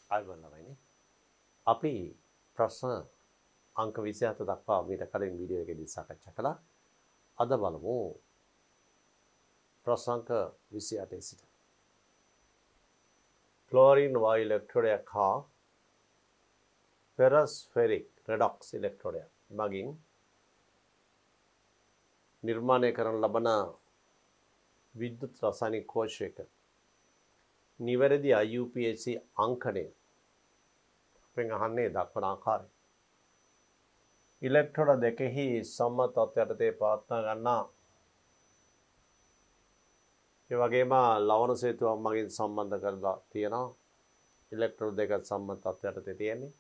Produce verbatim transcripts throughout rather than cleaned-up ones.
ආයුබෝවන් ළමයිනි. අපි ප්‍රශ්න අංක විසිහත දක්වා මීට කලින් වීඩියෝ එකේදී සාකච්ඡා කළා. අද බලමු ප්‍රශ්න අංක විසිඅටේ සිට. ක්ලෝරින් වායු ඉලෙක්ට්‍රෝඩයක් හා ෆෙරස් ෆෙරික් රෙඩොක්ස් ඉලෙක්ට්‍රෝඩයක් මගින් නිර්මාණය කරන ලබන විද්‍යුත් රසායනික කෝෂයක නිවැරදි I U P A C අංකණය අපෙන් අහන්නේ දක්වන ආකාරය. ඉලෙක්ට්‍රෝඩ දෙකෙහි සම්මත තත්ත්වයට තේ පවත්වා ගන්නා ඒ වගේම ලවණ සේතුවක් මගින් සම්බන්ධ කරලා තියෙනවා. ඉලෙක්ට්‍රෝඩ දෙක සම්මත තත්ත්වයට තේ තියෙන්නේ.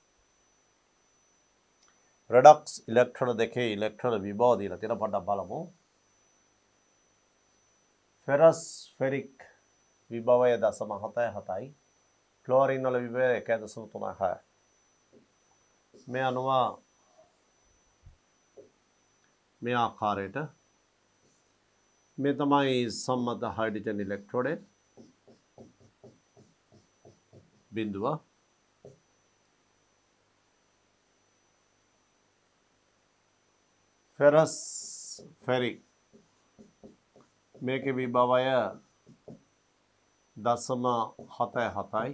රෙඩොක්ස් ඉලෙක්ට්‍රෝඩ දෙකේ ඉලෙක්ට්‍රෝඩ විභව දීලා තියෙන පොඩ්ඩක් බලමු. ෆෙරස් ෆෙරික් විභවය දශම හතයි හතයි. ක්ලෝරින් වල විභවය එක දශම තුනයි හයයි. මේ අනුව මේ ආකාරයට මේ තමයි සම්මත හයිඩ්‍රජන් ඉලෙක්ට්‍රෝඩය බිඳුව ෆෙරස් ෆෙරික් මේකේ විභවය දශම හතයි හතයි.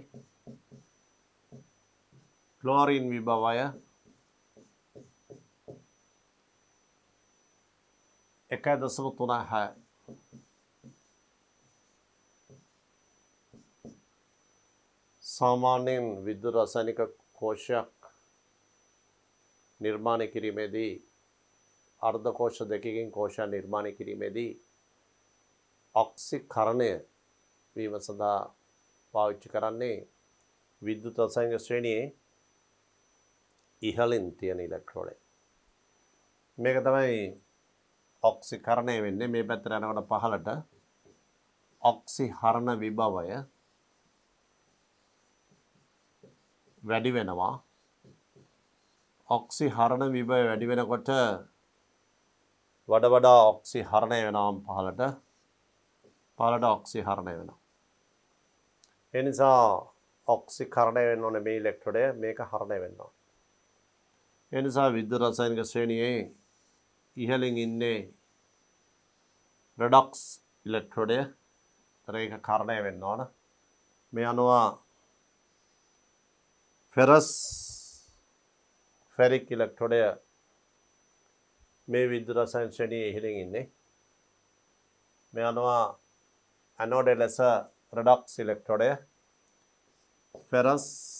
ක්ලෝරින් විභවය එක දශම තුනයි හයයි. සාමාන්‍යයෙන් විද්‍යුත් රසායනික කෝෂයක් නිර්මාණය කිරීමේදී අර්ධ කෝෂ දෙකකින් කෝෂයක් නිර්මාණය කිරීමේදී ඔක්සිකරණය වීම සඳහා පාවිච්චි කරන්නේ විද්‍යුත් රසායනික ශ්‍රේණියේ ඉහළින් තියෙන ඉලෙක්ට්‍රෝඩය. මේක තමයි ඔක්සිකරණය වෙන්නේ. මේ පැත්තට යනකොට පහළට ඔක්සිහරණ විභවය වැඩි වෙනවා. ඔක්සිහරණ විභවය වැඩි වෙනකොට වඩා වඩා ඔක්සිහරණය වෙනවා පහළට. පහළට ඔක්සිහරණය වෙනවා. ඒ නිසා ඔක්සිකරණය වෙන්න ඕනේ මේ ඉලෙක්ට්‍රෝඩය, මේක හරණය වෙන්න ඕනේ. ඒ නිසා විද්‍යුත් රසායනික ශ්‍රේණියේ ඉහළින් ඉන්නේ රෙඩොක්ස් ඉලෙක්ට්‍රෝඩය. ඒක කරණය වෙන්න ඕන. මේ අනුව ෆෙරස් ෆෙරික් ඉලෙක්ට්‍රෝඩය මේ විද්‍යුත් රසායන ශ්‍රේණියේ ඉහළින් ඉන්නේ. මේ අනුව ඇනෝඩය ලෙස රෙඩොක්ස් ඉලෙක්ට්‍රෝඩය ෆෙරස්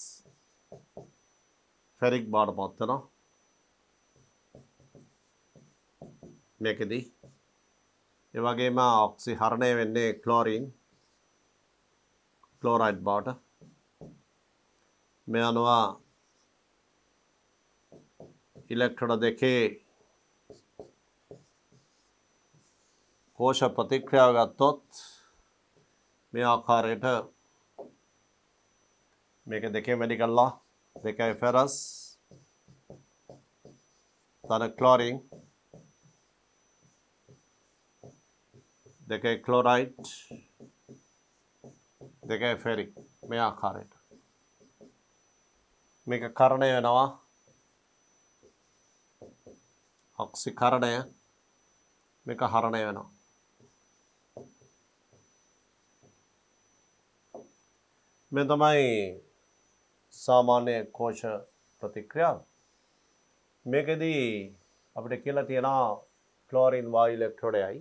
ෆෙරික් බවට පත් වෙනවා. මේකෙදී ඒ වගේම ඔක්සිහරණය වෙන්නේ ක්ලෝරින් ක්ලෝරයිඩ් බවට. මේ අනුව ඉලෙක්ට්‍රෝඩ දෙකේ කෝෂ ප්‍රතික්‍රියාව ගත්තොත් මේ ආකාරයට මේක දෙකේ වැඩි කළා. දෙකයි ෆෙරස් තන ක්ලෝරින් දෙකයි ක්ලෝරයිඩ් දෙකයි ෆෙරික්. මේ ආකාරයට මේක කරණය වෙනවා. ඔක්සිකරණය මේක හරණය වෙනවා. මේ තමයි සාමාන්‍ය කෝෂ ප්‍රතික්‍රියාව. මේකෙදී අපිට කියලා තියෙනවා ක්ලෝරින් වායු ඉලෙක්ට්‍රෝඩයයි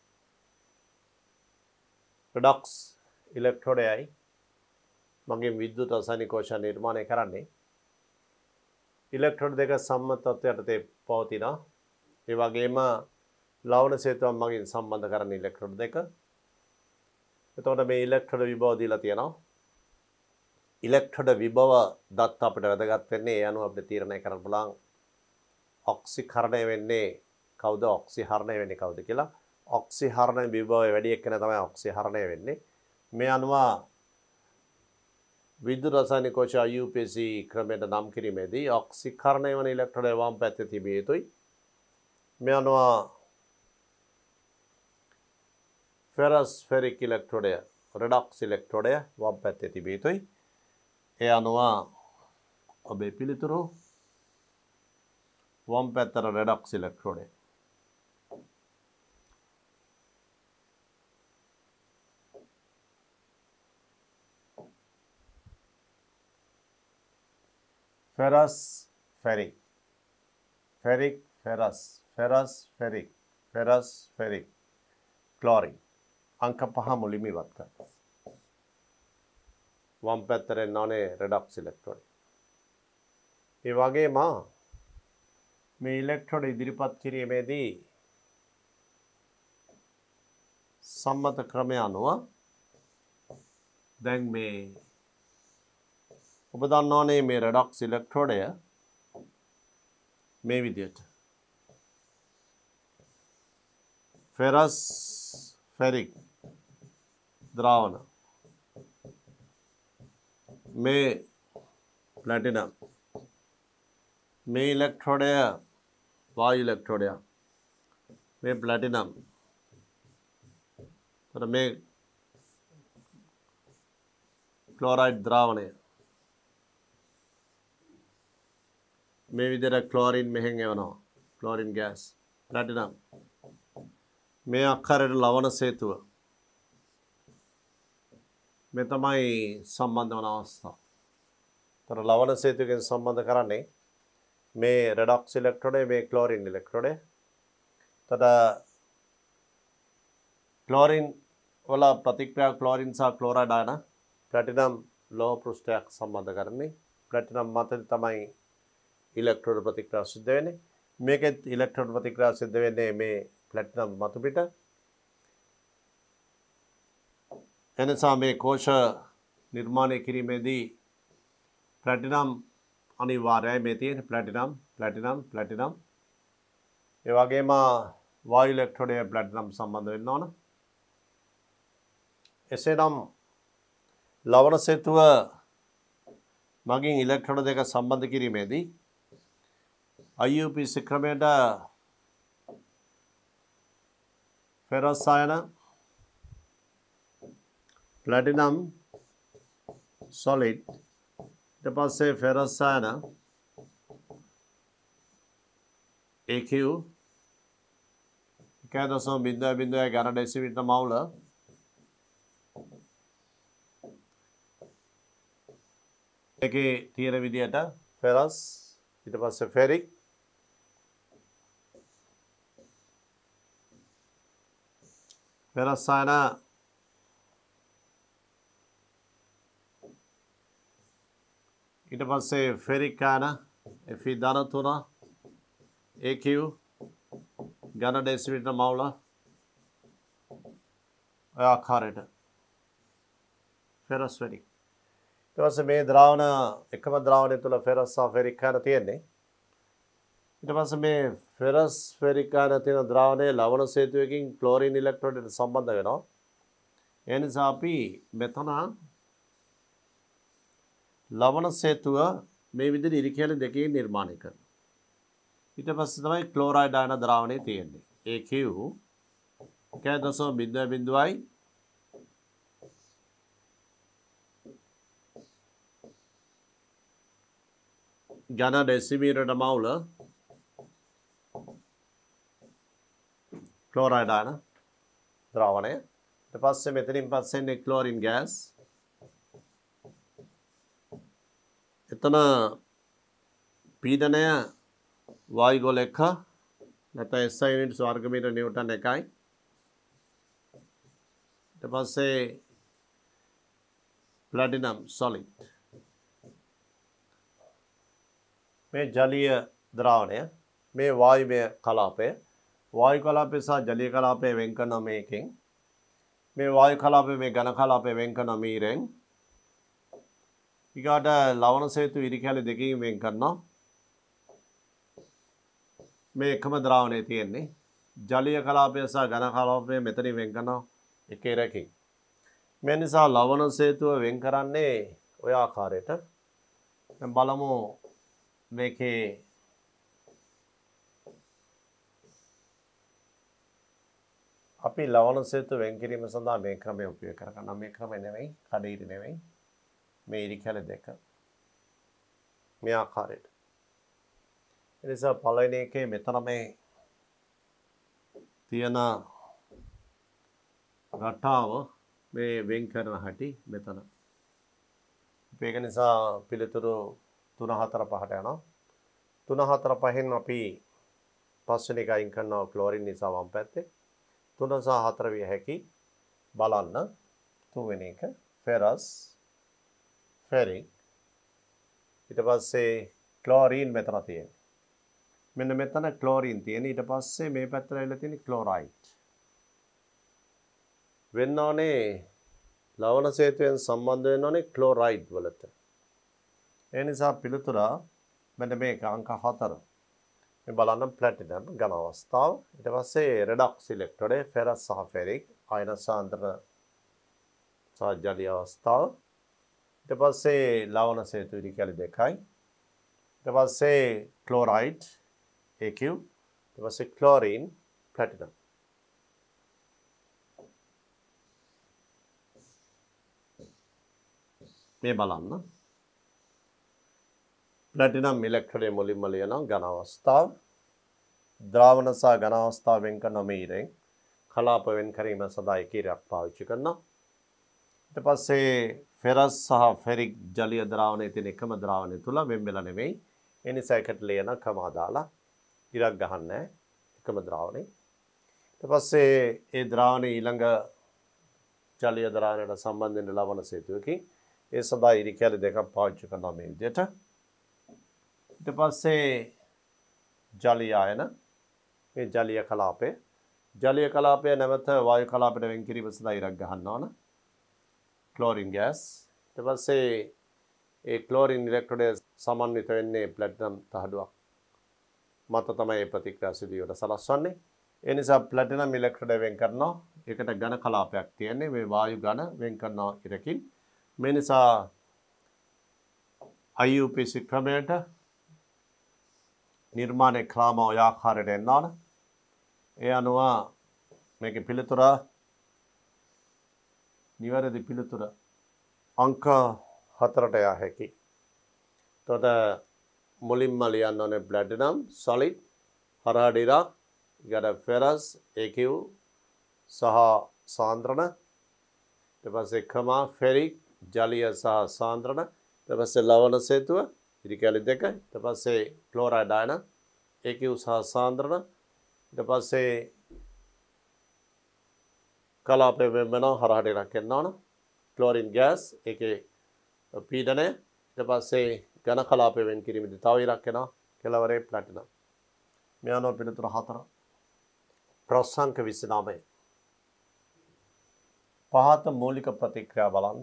රෙඩොක්ස් ඉලෙක්ට්‍රෝඩයයි මගින් විද්‍යුත් රසායනික කෝෂ නිර්මාණය කරන්නේ. ඉලෙක්ට්‍රෝඩ දෙක සම්මත තත්ත්වයට තේ පවතිනවා. ඒ වගේම ලවණ සේතුවක් මගින් සම්බන්ධ කරන ඉලෙක්ට්‍රෝඩ දෙක. එතකොට මේ ඉලෙක්ට්‍රෝඩ විභව දීලා තියෙනවා. ඉලෙක්ට්‍රෝඩ විභව දත්ත අපිට වැදගත් වෙන්නේ ඒ අනුව අපිට තීරණය කරන්න පුළුවන් ඔක්සිකරණය වෙන්නේ කවුද, ඔක්සිහරණය වෙන්නේ කවුද කියලා. ඔක්සිහරණ විභවය වැඩි එක්කන තමයි ඔක්සිහරණය වෙන්නේ. මේ අනුව විද්‍යුත් රසායනික කෝෂ I U P A C ක්‍රමයට නම් කිරීමේදී ඔක්සිකරණය වන ඉලෙක්ට්‍රෝඩය වම් පැත්තේ තිබිය යුතුයි. මේ අනුව ෆෙරස් ෆෙරික් ඉලෙක්ට්‍රෝඩය රෙඩොක්ස් ඉලෙක්ට්‍රෝඩය වම් පැත්තේ තිබිය යුතුයි. ඒ අනුව ඔබේ පිළිතුරු වම් පැත්තට රෙඩොක්ස් ඉලෙක්ට්‍රෝඩය. ferrous ferric ferric ferrous ferrous ferric ferrous ferric chlorine अंक पह मुलिम इवत कर वम पैत्तरे नॉने रेडॉक्स इलेक्ट्रोड ये वागे माँ में इलेक्ट्रोड इदिरिपत किरिये में दी सम्मत क्रमे अनुवा දැන් මේ ඔබ දන්නවනේ මේ රෙඩොක්ස් ඉලෙක්ට්‍රෝඩය මේ විදියට ෆෙරස් ෆෙරික් ද්‍රාවණ මේ ප්ලැටිනම් මේ ඉලෙක්ට්‍රෝඩය වායු ඉලෙක්ට්‍රෝඩය මේ ප්ලැටිනම් තර මේ क्लोराइड द्रावणය මේ විදිහට ක්ලෝරින් මෙහෙන් එවනවා ක්ලෝරින් ගෑස් ප්ලැටිනම් මේ අක්කරයට ලවණ සේතුව මේ තමයි සම්බන්ධ වන අවස්ථාව. තර ලවණ සේතුවකින් සම්බන්ධ කරන්නේ මේ රෙඩොක්ස් ඉලෙක්ට්‍රෝඩය මේ ක්ලෝරින් ඉලෙක්ට්‍රෝඩය. තද ක්ලෝරින් වල ප්‍රතික්‍රියා ක්ලෝරින් සහ ක්ලෝරයිඩ් ආයන प्लैटिनम लोह पृष्ठයක් සම්බන්ධ කරන්නේ प्लैटिनम මත තමයි ඉලෙක්ට්‍රෝඩ ප්‍රතික්‍රියාව සිද්ධ වෙන්නේ මේකෙත් ඉලෙක්ට්‍රෝඩ ප්‍රතික්‍රියාව සිද්ධ වෙන්නේ මේ प्लैटिनम මත පිට එනිසා මේ කෝෂ නිර්මාණය කිරීමේදී प्लैटिनम අනිවාර්යයි මේ තියෙන प्लैटिनम प्लैटिनम प्लैटिनम ඒ වගේම වායු ඉලෙක්ට්‍රෝඩය प्लैटिनम සම්බන්ධ වෙන්න ඕන එසේනම් लवण सेतुव मगिन इलेक्ट्रोड देක සම්බන්ධ කිරීමේදී I U P C ක්‍රමයට ෆෙරස් ආයන ප්ලැටිනම් සොලිඩ් ඊට පස්සේ ෆෙරස් ආයන A Q එක දශම බිංදුව බිංදුව ඝන ඩෙසිමීටර මවුල එකේ තියෙන විදියට ෆෙරස් ඊට පස්සේ ෆෙරික් ෆෙරස් ආයන ඊට පස්සේ ෆෙරික් ආයන Fe ධන තුන A Q ඝන ඩෙසිමීටර මවුල ඔය ආකාරයට ෆෙරස් ෆෙරික් ඊට පස්සේ මේ ද්‍රාවණ එකම ද්‍රාවණය තුළ ෆෙරස් සහ ෆෙරික් ආයන තියෙන්නේ ඊට පස්සේ මේ ෆෙරස් ෆෙරික් ආයන තියෙන ද්‍රාවණයේ ලවණ සේතුවකින් ක්ලෝරින් ඉලෙක්ට්‍රෝඩයට සම්බන්ධ වෙනවා ඒ නිසා අපි මෙතන ලවණ සේතුව මේ විදිහට ඉරිකැලි දෙකකින් නිර්මාණය කරනවා ඊට පස්සේ තමයි ක්ලෝරයිඩ් ආයන ද්‍රාවණය තියෙන්නේ A Q එක දශම බිංදුව බිංදුවයි ඝන ඩෙසිමීටරට මවුල ක්ලෝරයිඩ් ආයන ද්‍රාවණය ඊට පස්සේ මෙතනින් පස්සේ එන්නේ ක්ලෝරින් ගෑස් එතන පීඩනය වායුගෝල එක නැත්නම් S I යුනිට් වර්ග මීටර නිව්ටන් එකයි ඊට පස්සේ ප්ලැටිනම් සොලිඩ් මේ ජලීය ද්‍රාවණය මේ වායුමය කලාපය වායු කලාපය සහ ජලීය කලාපය වෙන් කරන මේකෙන් මේ වායු කලාපය මේ ඝන කලාපය වෙන් කරන මීරෙන් ඊගාට ලවණ සේතු ඉරිකැලි දෙකකින් වෙන් කරනවා මේ එකම ද්‍රාවණය තියෙන්නේ ජලීය කලාපය සහ ඝන කලාපය මෙතනින් වෙන් කරනවා එක ඉරකින් මේ නිසා ලවණ සේතුව වෙන් කරන්නේ ඔය ආකාරයට දැන් බලමු මේකේ අපි ලවණ සේතු වෙන් කිරීම සඳහා මේ ක්‍රමය උපයෝග කරගන්නවා මේ ක්‍රමය නෙවෙයි කඩේරි නෙවෙයි මේ ඉරිකැලි දෙක මේ ආකාරයට. ඒ නිසා පළවෙනි එකේ මෙතන මේ තියෙන රටාව මේ වෙන් කරන හැටි මෙතන. ඒක නිසා පිළිතුරු තුන හතර පහට යනවා. තුන හතර පහෙන් අපි පස්වෙනි එක අයින් කරනවා ක්ලෝරින් නිසා වම් පැත්තේ. තුන සහ හතර විය හැකි බලන්න. තුන්වෙනි එක ෆෙරස් ෆෙරික් ඊට පස්සේ ක්ලෝරින් මෙතන තියෙනවා. මෙන්න මෙතන ක්ලෝරින් තියෙන. ඊට පස්සේ මේ පැත්තට ඇවිල්ලා තියෙන ක්ලෝරයිඩ්. වෙන්න ඕනේ ලවණ සේතුවෙන් සම්බන්ධ වෙන්න ඕනේ ක්ලෝරයිඩ් වලට. ඒ නිසා පිළිතුර මෙන්න මේක අංක හතර. මේ බලන්න ප්ලැටිනම් ඝන අවස්ථාව. ඊට පස්සේ රෙඩොක්ස් ඉලෙක්ට්‍රෝඩේ ෆෙරස් සහ ෆෙරික් අයන සාන්ද්‍රණ සහ ජලීය අවස්ථාව. ඊට පස්සේ ලවණ සේතු ඉරිකැලි දෙකයි. ඊට පස්සේ ක්ලෝරයිඩ් A Q. ඊට පස්සේ ක්ලෝරින් ප්ලැටිනම්. මේ බලන්න ප්ලැටිනම් ඉලෙක්ට්‍රෝඩේ මුලින්ම ලියනවා ඝන අවස්ථාව. ද්‍රාවණ සහ ඝන අවස්ථාව වෙන් කරන මේරෙන් කලාප වෙන් කිරීම සඳහා එකීරයක් පාවිච්චි කරනවා. ඊට පස්සේ ෆෙරස් සහ ෆෙරික් ජලීය ද්‍රාවණයේ තියෙන එකම ද්‍රාවණය තුල වෙන් වෙලා නෙමෙයි. ඒ නිසා එකට ලියන කමා දාලා ඉරක් ගහන්නේ එකම ද්‍රාවණේ. ඊට පස්සේ ඒ ද්‍රාවණේ ඊළඟ ජලීය ද්‍රාවණයට සම්බන්ධ වෙන ලවණ සේතුවකින් ඒ සඳහා ඉරිකැලි දෙකක් පාවිච්චි කරනවා මේ විදිහට. ඊට පස්සේ ජලීය ආයන මේ ජලීය කලාපය ජලීය කලාපය නැවත වායු කලාපයට වෙන් කිරීම සඳහා ඉරක් ගහන්න ඕන. Chlorine gas. ඊට පස්සේ ඒ ක්ලෝරින් ඉලෙක්ට්‍රෝඩය සමන්විත වෙන්නේ ප්ලැටිනම් තහඩුවක් මත තමයි මේ ප්‍රතික්‍රියා සිදුවීමට සලස්වන්නේ. ඒ නිසා ප්ලැටිනම් ඉලෙක්ට්‍රෝඩය වෙන් කරනවා. ඒකට ඝන කලාපයක් තියෙන්නේ. මේ වායු ඝන වෙන් කරනවා ඉරකින්. මේ නිසා I U P C ක්‍රමයට නිර්මාණය ක්‍රම ඔය ආකාරයට එන්න ඕන. ඒ අනුව මේකේ පිළිතුර නිවැරදි පිළිතුර අංක හතරට යා හැකි. එතකොට මුලින්ම ලියන්න ඕනේ ප්ලැටිනම් solid හරහා ඩිරා ඊට ෆෙරස් A Q සහ සාන්ද්‍රණ ඊට පස්සේ කමා ෆෙරික් ජලීය සහ සාන්ද්‍රණ ඊට පස්සේ ලවණ සේතුව ඉරිකැලි දෙක ඊට පස්සේ ක්ලෝරයිඩ් ආයන A Q සහ සාන්ද්‍රණ ඊට පස්සේ කලාපය වෙනම හරහට ඉරක් එන්න ඕන. ක්ලෝරින් ගෑස් ඒකේ පීඩනය ඊට පස්සේ ඝන කලාපය වෙන් කිරීමේදී තව ඉරක් එනවා කෙලවරේ ප්ලැටිනම්. මේ අනුව පිළිතුර හතර. ප්‍රශ්නාංක විසිනවය. පහත මූලික ප්‍රතික්‍රියා බලන්න.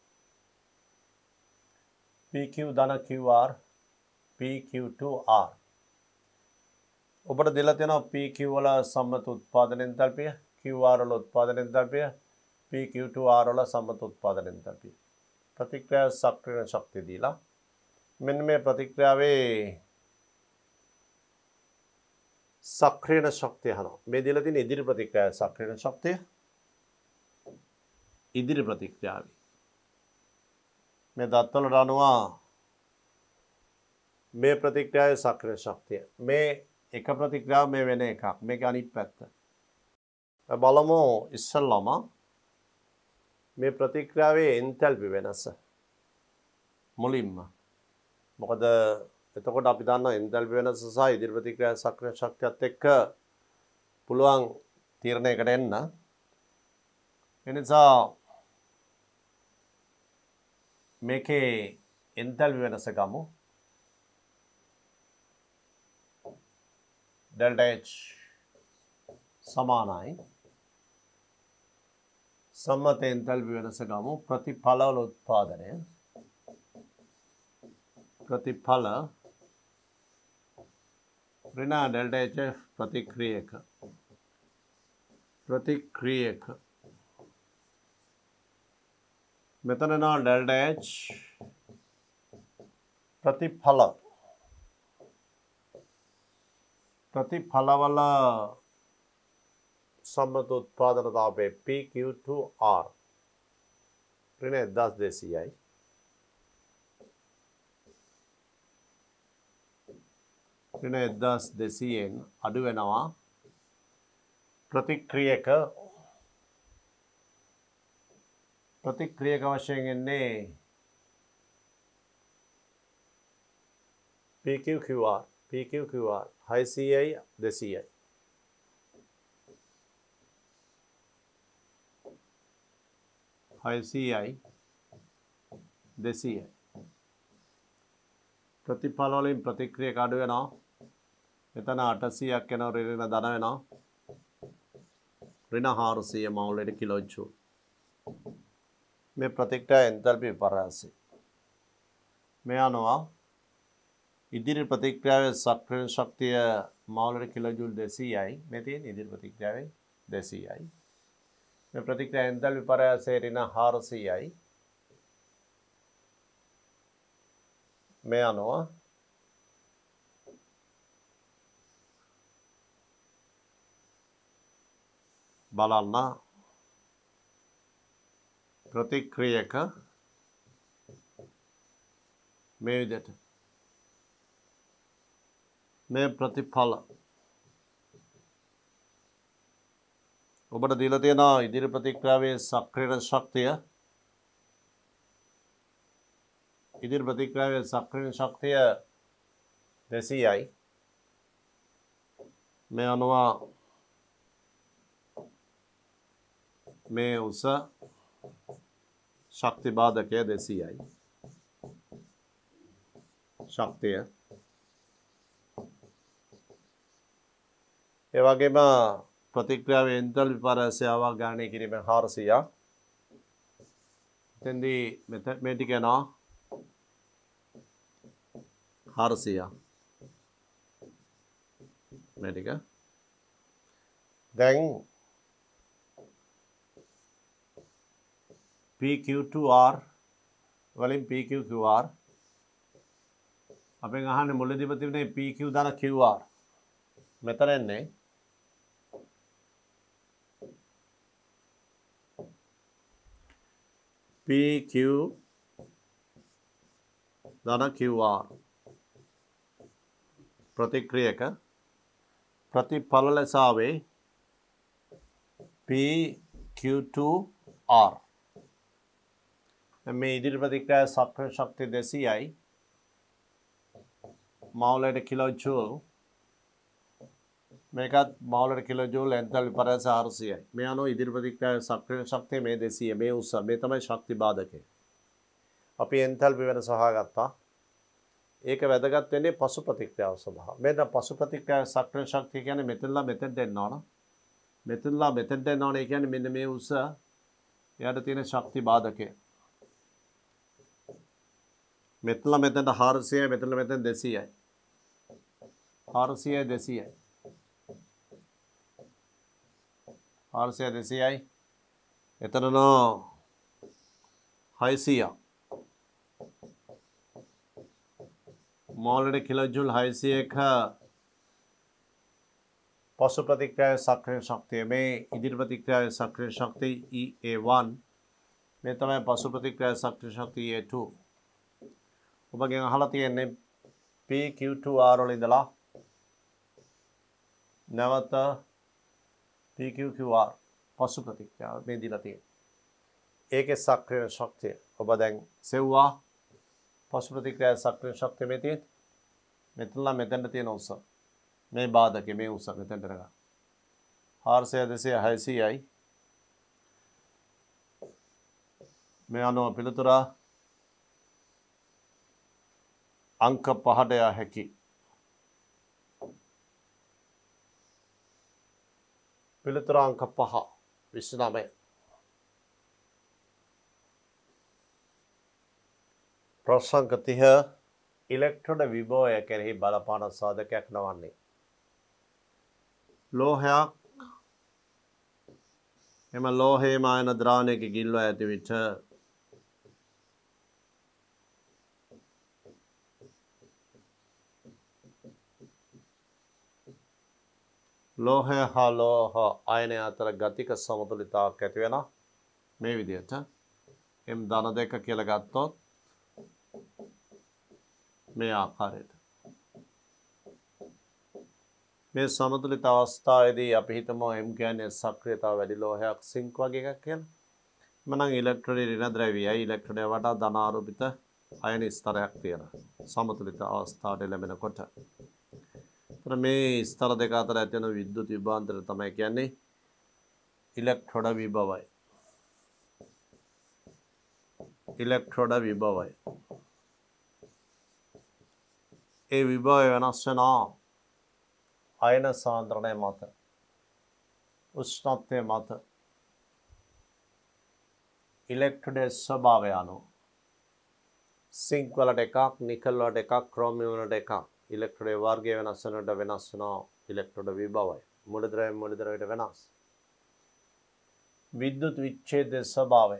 P Q ධන Q R P Q two R. ඔබට දෙලා තියෙනවා P Q වල සම්මත උත්පාදන එන්තල්පිය, Q R වල උත්පාදන එන්තල්පිය, P Q two R වල සම්මත උත්පාදන එන්තල්පිය. ප්‍රතික්‍රියා සක්‍රීය ශක්තිය දීලා මෙන්න මේ ප්‍රතික්‍රියාවේ සක්‍රීය ශක්තිය අහනවා. මේ දීලා තියෙන ඉදිරි ප්‍රතික්‍රියාවේ සක්‍රීය ශක්තිය ඉදිරි ප්‍රතික්‍රියාවේ මේ දත්වලට අනුව මේ ප්‍රතික්‍රියාවේ සක්‍රීය ශක්තිය මේ එක ප්‍රතික්‍රියාව මේ වෙන එකක් මේක අනිත් පැත්ත. බලමු ඉස්සෙල්ලාම මේ ප්‍රතික්‍රියාවේ එන්තල්පි වෙනස මුලින්ම. මොකද එතකොට අපි දන්නවා එන්තල්පි වෙනස සහ ඉදිරි ප්‍රතික්‍රියාවේ සක්‍රීය ශක්තියත් එක්ක පුළුවන් තීරණයකට එන්න. එනිසා මේකේ එන්තල්පි වෙනස ගමු. delta H සමානයි සම්මත එන්තල්පි වෙනස ගමු ප්‍රතිඵලවල උත්පාදනය ප්‍රතිඵල ඍණ delta H ප්‍රතික්‍රියක ප්‍රතික්‍රියක මෙතන නා delta H ප්‍රතිඵල ප්‍රතිඵලවල සම්මත උත්පාදනතාවය P Q two R ඍණ දස් දෙසීයයි ඍණ එක්දාස් දෙසීයෙන් අඩු වෙනවා ප්‍රතික්‍රියක ප්‍රතික්‍රියක වශයෙන් එන්නේ P Q Q R P Q Q R හයසීයයි දෙසීයයි හයසීයයි දෙසීයයි ප්‍රතිඵල වලින් ප්‍රතික්‍රියක අඩු වෙනවා එතන අටසීයක් යනවා ඍණ ධන වෙනවා ඍණ හාරසීය මවුලට කිලෝ ජූල් මේ ප්‍රතික්‍රියා එන්තල්පි විපර්යාසය මේ අනුව ඉදිරි ප්‍රතික්‍රියාවේ සක්‍රිය ශක්තිය මවුලට කිලෝ ජූල් දෙසීයයි මේ තියෙන ඉදිරි ප්‍රතික්‍රියාවේ දෙසීයයි මේ ප්‍රතික්‍රියා එන්තල්පි විපර්යාසයේ ඍණ හාරසීයයි මේ අනුව බලන්න ප්‍රතික්‍රියක මේ විදිහට මේ ප්‍රතිඵල ඔබට දීලා තියෙනවා ඉදිරි ප්‍රතික්‍රියාවේ සක්‍රිය ශක්තිය ඉදිරි ප්‍රතික්‍රියාවේ සක්‍රිය ශක්තිය දෙසීයයි මේ අනුව මේ උස ශක්ති බාධකය දෙසීයයි ශක්තිය ඒ වගේම ප්‍රතික්‍රියාවේ එන්තල්පි විපර්යාසය අවගණනය කිරීමෙන් හාරසීයක් එතෙන්දී මේ ටික යනවා හාරසීයක් මේ ටික දැන් P Q two R වලින් P Q Q R අපෙන් අහන්නේ මුලදීම තිබුණේ P Q ධන Q R මෙතන එන්නේ P Q ධන Q R ප්‍රතික්‍රියක ප්‍රතිඵල ලෙස ආවේ P Q two R මේ ඉදිරි ප්‍රතික්‍රියාවේ සක්‍රිය ශක්තිය දෙසීයයි මවුලට කිලෝ ජූල් මේකත් මවුලට කිලෝ ජූල් එන්තල්පි විපර්යාසය හාරසීයයි මේ අනුව ඉදිරි ප්‍රතික්‍රියාවේ සක්‍රිය ශක්තිය මේ දෙසීය මේ උස මේ තමයි ශක්ති බාධකය අපි එන්තල්පි වෙනස හොයාගත්තා ඒක වැදගත් වෙන්නේ පසු ප්‍රතික්‍රියාව සඳහා මෙන්න පසු ප්‍රතික්‍රියාවේ සක්‍රිය ශක්තිය කියන්නේ මෙතනලා මෙතෙන්ට එන්න ඕන මෙතනලා මෙතෙන්ට එන්න ඕන ඒ කියන්නේ මෙන්න මේ උස එයාට තියෙන ශක්ති බාධකය මෙතනලා මෙතෙන්ට හාරසීයයි මෙතනලා මෙතෙන් දෙසීයයි හාරසීයයි දෙසීයයි හාරසීයයි දෙසීයයි එතන නෝ හයසීයක් මවුලට කිලෝ ජූල් හයසීයක පසු ප්‍රතික්‍රියාවේ සක්‍රිය ශක්තිය මේ ඉදිරි ප්‍රතික්‍රියාවේ සක්‍රිය ශක්තිය E A one මේ තමයි පසු ප්‍රතික්‍රියාවේ සක්‍රිය ශක්තිය E A two ඔබගෙන් අහලා තියෙන්නේ P Q two R වල ඉඳලා නැවත P Q Q R පසු ප්‍රතික්‍රියාව මේ දීලා තියෙන්නේ ඒකේ සක්‍රිය ශක්තිය ඔබ දැන් සෙව්වා පසු ප්‍රතික්‍රියාවේ සක්‍රිය ශක්තිය මේ තියෙන්නේ මෙතනලා මෙතනට තියෙන උස මේ බාධකේ මේ උස මෙතනට ගන්න හාරසීය දෙසීය හයසීයයි මේ අනුව පිළිතුර අංක පහට යා හැකි පිළිතුර අංක පහ විසිනමය ප්‍රශ්න තිහ ඉලෙක්ට්‍රෝන විභවය කෙරෙහි බලපාන සාධකයක් නොවන්නේ ලෝහයක් එම ලෝහයේ මායන ද්‍රාවණයක ගිල්වා ඇති විට ලෝහය හා ලෝහ අයනය අතර ගතික සමතුලිතාවක් ඇති වෙනවා මේ විදිහට M ධන දෙක කියලා ගත්තොත් මේ ආකාරයට මේ සමතුලිත අවස්ථාවේදී අපි හිතමු M කියන්නේ සක්‍රියතාව වැඩි ලෝහයක් සිංක් වගේ එකක් කියලා. මනම් ඉලෙක්ට්‍රෝන ඍණ ද්‍රව්‍යයයි ඉලෙක්ට්‍රෝනය වඩා ධනාරූපිත අයන ස්තරයක් තියෙනවා. සමතුලිත අවස්ථාවට ලැබෙනකොට. එතන මේ ස්තර දෙක අතර ඇති වෙන විද්‍යුත් විභවාන්තරය තමයි කියන්නේ ඉලෙක්ට්‍රෝන විභවය. ඉලෙක්ට්‍රෝන විභවය. ඒ විභවය වෙනස් වෙනවා අයන සාන්ද්‍රණය මත. උෂ්ණත්වය මත. ඉලෙක්ට්‍රෝනයේ ස්වභාවය අනුව. සිංක් වලට එකක්, නිකල් වලට එකක්, ක්‍රෝමියම් වලට එකක්. ඉලෙක්ට්‍රෝනයේ වර්ගය වෙනස් වෙනකොට වෙනස් වෙනවා ඉලෙක්ට්‍රෝන විභවය. මූලද්‍රව්‍ය මූලද්‍රව්‍යයට වෙනස්. විද්‍යුත් විච්ඡේදයේ ස්වභාවය.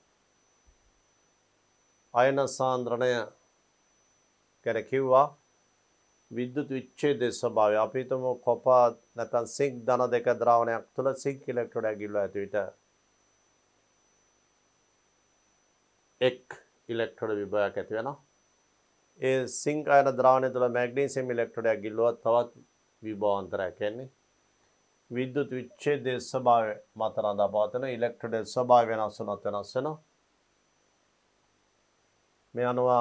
අයන සාන්ද්‍රණය ගැන කිව්වා. විද්‍යුත් විච්ඡේදයේ ස්වභාවය අපි හිතමු කොපා නැත්නම් සිංක් ධන දෙක ද්‍රාවණයක් තුළ සිංක් ඉලෙක්ට්‍රෝනයක් ගිල්ලා ඇති විට එක් ඉලෙක්ට්‍රෝන විභවයක් ඇති වෙනවා. ඒ සිංක් අයන ද්‍රාවණය තුළ මැග්නීසියම් ඉලෙක්ට්‍රෝනයක් ගිල්ලුවත් තවත් විභවාන්තරයක් එන්නේ. විද්‍යුත් විච්ඡේදයේ ස්වභාවය මත රඳා පවතින ඉලෙක්ට්‍රෝනයේ ස්වභාවය වෙනස් වුණොත් වෙනස් වෙනවා. මේ අනුව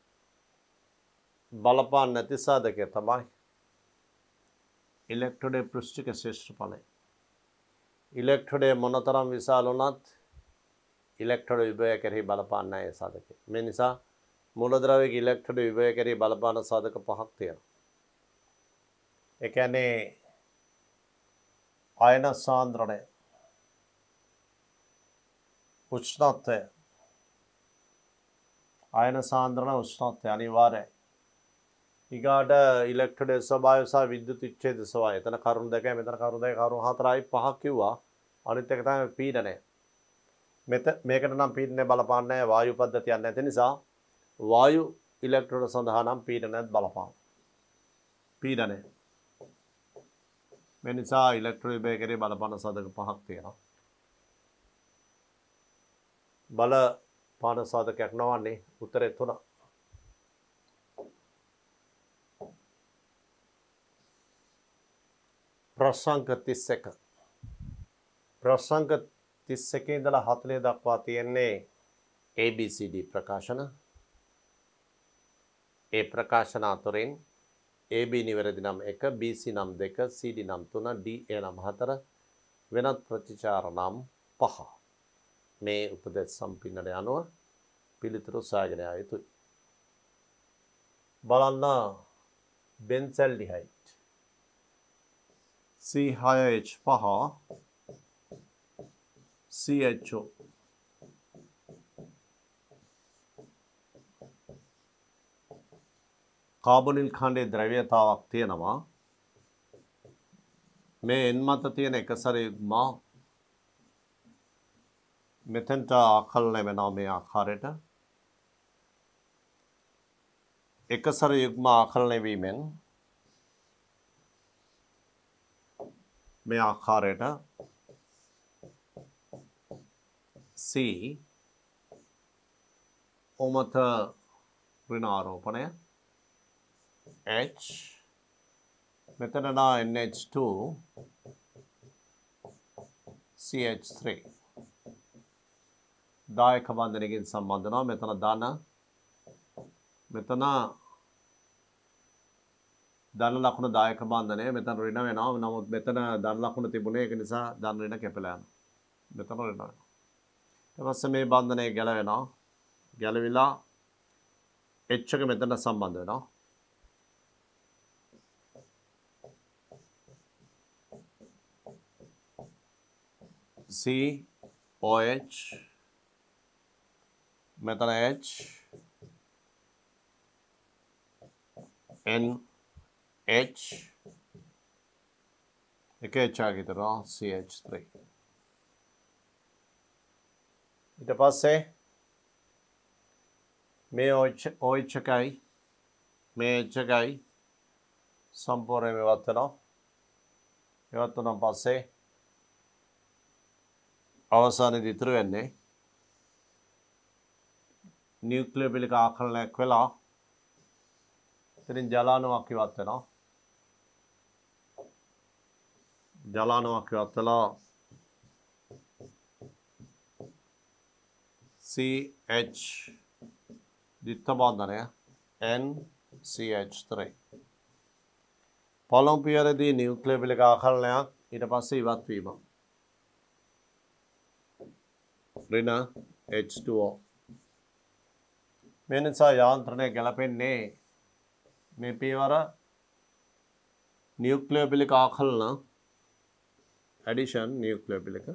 බලපාන නැති සාධකය තමයි ඉලෙක්ට්‍රෝනයේ පෘෂ්ඨික ශේෂ්ඨඵලය. ඉලෙක්ට්‍රෝනයේ මොනතරම් විශාල වුණත් ඉලෙක්ට්‍රෝන විභවය කෙරෙහි බලපාන්නේ නැහැ ඒ සාධකය. මේ නිසා මූලද්‍රව්‍යයේ ඉලෙක්ට්‍රෝන විභවය කෙරෙහි බලපාන සාධක පහක් තියෙනවා. ඒ කියන්නේ අයන සාන්ද්‍රණය, උෂ්ණත්වය, අයන සාන්ද්‍රණ උෂ්ණත්වය අනිවාර්යයි. ඊගාට ඉලෙක්ට්‍රෝනයේ ස්වභාවය සහ විද්‍යුත් විච්ඡේද ස්වභාවය. එතන කරුණු දෙකයි මෙතන කරුණු දෙකයි කරුණු හතරයි පහක් කිව්වා. අනිත් එක තමයි පීඩනය. මෙත මේකට නම් පීඩනය බලපාන්නේ නැහැ වායු පද්ධතියක් නැති නිසා වායු ඉලෙක්ට්‍රෝන සඳහා නම් පීඩනයත් බලපාන. පීඩනය. මේ නිසා ඉලෙක්ට්‍රෝන විභවය කෙරෙහි බලපාන සාධක පහක් තියෙනවා. බලපාන සාධකයක් නොවන්නේ උත්තරේ තුන. ප්‍රසංග තිස් එක. ප්‍රසංග තිස් එකේ ඉඳලා හතළිස් දක්වා තියෙන්නේ A B C D ප්‍රකාශන. ඒ ප්‍රකාශන අතරින් A B නිවැරදි නම් එක, B C නම් දෙක, C D නම් තුන, D A නම් හතර, වෙනත් ප්‍රතිචාර නම් පහ. මේ උපදෙස් සම්පින්නට අනුව පිළිතුරු සොයාගෙන යා යුතුයි. බලන්න බෙන්සල්ඩිහයිඩ් C සix H five C H O කාබොනිල් ඛණ්ඩයේ ද්‍රව්‍යතාවක් තියෙනවා. මේ N මත තියෙන එකසර යුග්ම මෙතෙන්ට ආකලනය වෙනවා මේ ආකාරයට. එකසර යුග්ම ආකලනය වීමෙන් මේ ආකාරයට C ඔමත ඍණාරෝපණය H මෙතන නා N H two C H three දායක බන්ධනයකින් සම්බන්ධ වෙනවා. මෙතන ධන මෙතන ධන ලකුණ දායක බන්ධනය මෙතන ඍණ වෙනවා. නමුත් මෙතන ධන ලකුණ තිබුණේ ඒක නිසා ධන ඍණ කැපලා යනවා. මෙතන ඍණ වෙනවා. ඊට පස්සේ මේ බන්ධනය ගැලවෙනවා. ගැලවිලා H එක මෙතන සම්බන්ධ වෙනවා. C O H මෙතන H N H එක H ආගිතරා C H three ඊට පස්සේ මේ O H එකයි මේ H එකයි සම්පූර්ණයෙන්ම ඉවත් වෙනවා. ඉවත් වුණාන් පස්සේ අවසානයේදී ඉතුරු වෙන්නේ නියුක්ලියෝෆිලික ආකලනයක් වෙලා එතනින් ජලාණුවක් ඉවත් වෙනවා. ජලාණුවක් ඉවත් වෙලා C H ද්විත්ව බන්ධනය N C H three. පළමු පියවරේදී නියුක්ලියෝෆිලික් ආකලනයක් ඊට පස්සේ ඉවත් වීම. ඍණ H two O. මේ නිසා යාන්ත්‍රණය ගැලපෙන්නේ මේ පියවර නියුක්ලියෝෆිලික් ආකලන addition නියුක්ලියෝෆිලික්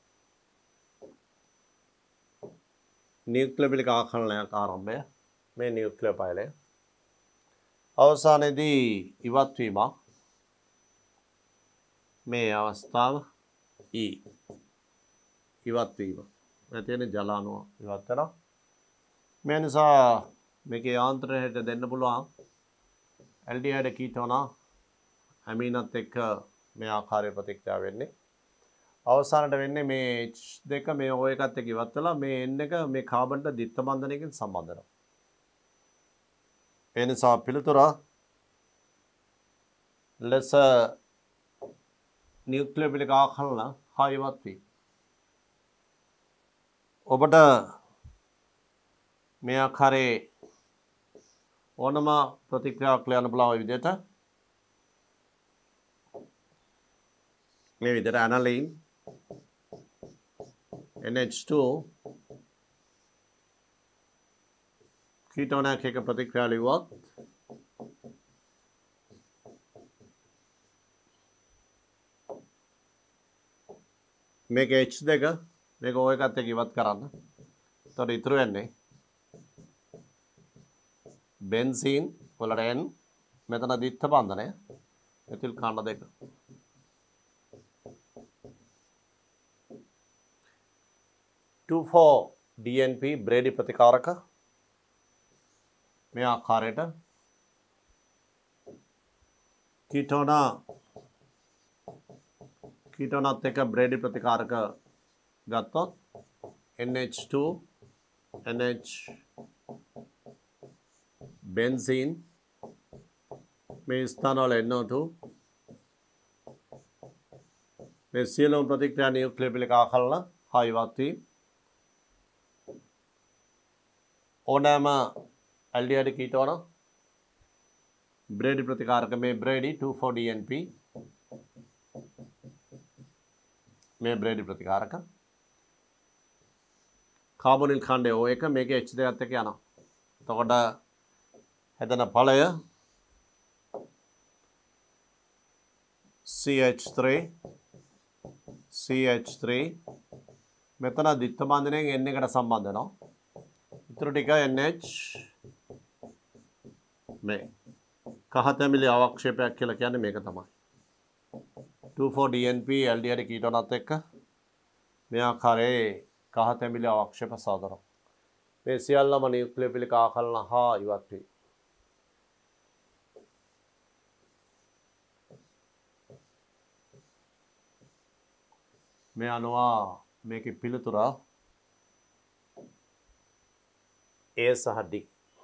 නියුක්ලියෝෆිලික් ආකලනයක් ආරම්භය මේ නියුක්ලියෝෆයිලය අවසානයේදී ඉවත් වීමක් මේ අවස්ථාව E ඉවත් වීම මේ තියෙන ජලාණුව ඉවත් වෙනවා මේ නිසා මේකේ යාන්ත්‍රණයට දෙන්න පුළුවන් ඇල්ඩිහයිඩ් කීටෝන ඇමීනත් එක්ක මේ ආකාරයේ ප්‍රතික්‍රියා වෙන්නේ අවසානට වෙන්නේ මේ H දෙක මේ O එකත් එක්ක ඉවත් වෙලා මේ N එක මේ කාබන්ට ද්විත්ව බන්ධනයකින් සම්බන්ධ වෙනවා ඒ නිසා පිළිතුර ලෙස නියුක්ලියෝෆිලික් ආකලන හා ඉවත් වීම ඔබට මේ ආකාරයේ ඕනම ප්‍රතික්‍රියාවක් ලියන්න පුළුවන් විදිහට මේ විදිහට ඇනලීන් N H two කීටෝනයක් එක ප්‍රතික්‍රියා ලිව්වොත් මේක H දෙක මේක O එකත් එක්ක ඉවත් කරන්න. එතකොට ඉතුරු වෙන්නේ බෙන්සීන් වලට N මෙතන ද්විත්ව බන්ධනය මෙතිල් කාණ්ඩ දෙක. two four D N P බ්‍රේඩි ප්‍රතිකාරක මේ ආකාරයට කීටෝන කීටෝනත් එක්ක බ්‍රේඩි ප්‍රතිකාරක ගත්තොත් N H two N H benzene මේ ස්ථානවල N O two මේ සියලුම ප්‍රතික්‍රියා නියුක්ලියෝෆිලික් ආකලන හා ඉවත් වී ඕනෑම ඇල්ඩිහයිඩ් කීටෝන බ්‍රේඩි ප්‍රතිකාරක මේ බ්‍රේඩි two four D N P මේ බ්‍රේඩි ප්‍රතිකාරක කාබොනිල් ඛණ්ඩය O එක මේකේ H දෙකත් එක්ක යනවා. එතකොට හැදෙන ඵලය C H three C H three මෙතන ද්විත්ව බන්ධනයෙන් N එකට සම්බන්ධ වෙනවා. ඉතුරු ටික N H මේ කහ තැඹිලි අවක්ෂේපයක් කියලා කියන්නේ මේක තමයි. two four D N P aldehyde කීටෝනත් එක්ක මේ ආකාරයේ කහ තැඹිලි අවක්ෂේප සාධන. මේ සියල්ලම නියුක්ලියෝෆිලික් ආකලන හා ඉවත් වේ. මේ අනුව මේකේ පිළිතුර A සහ D.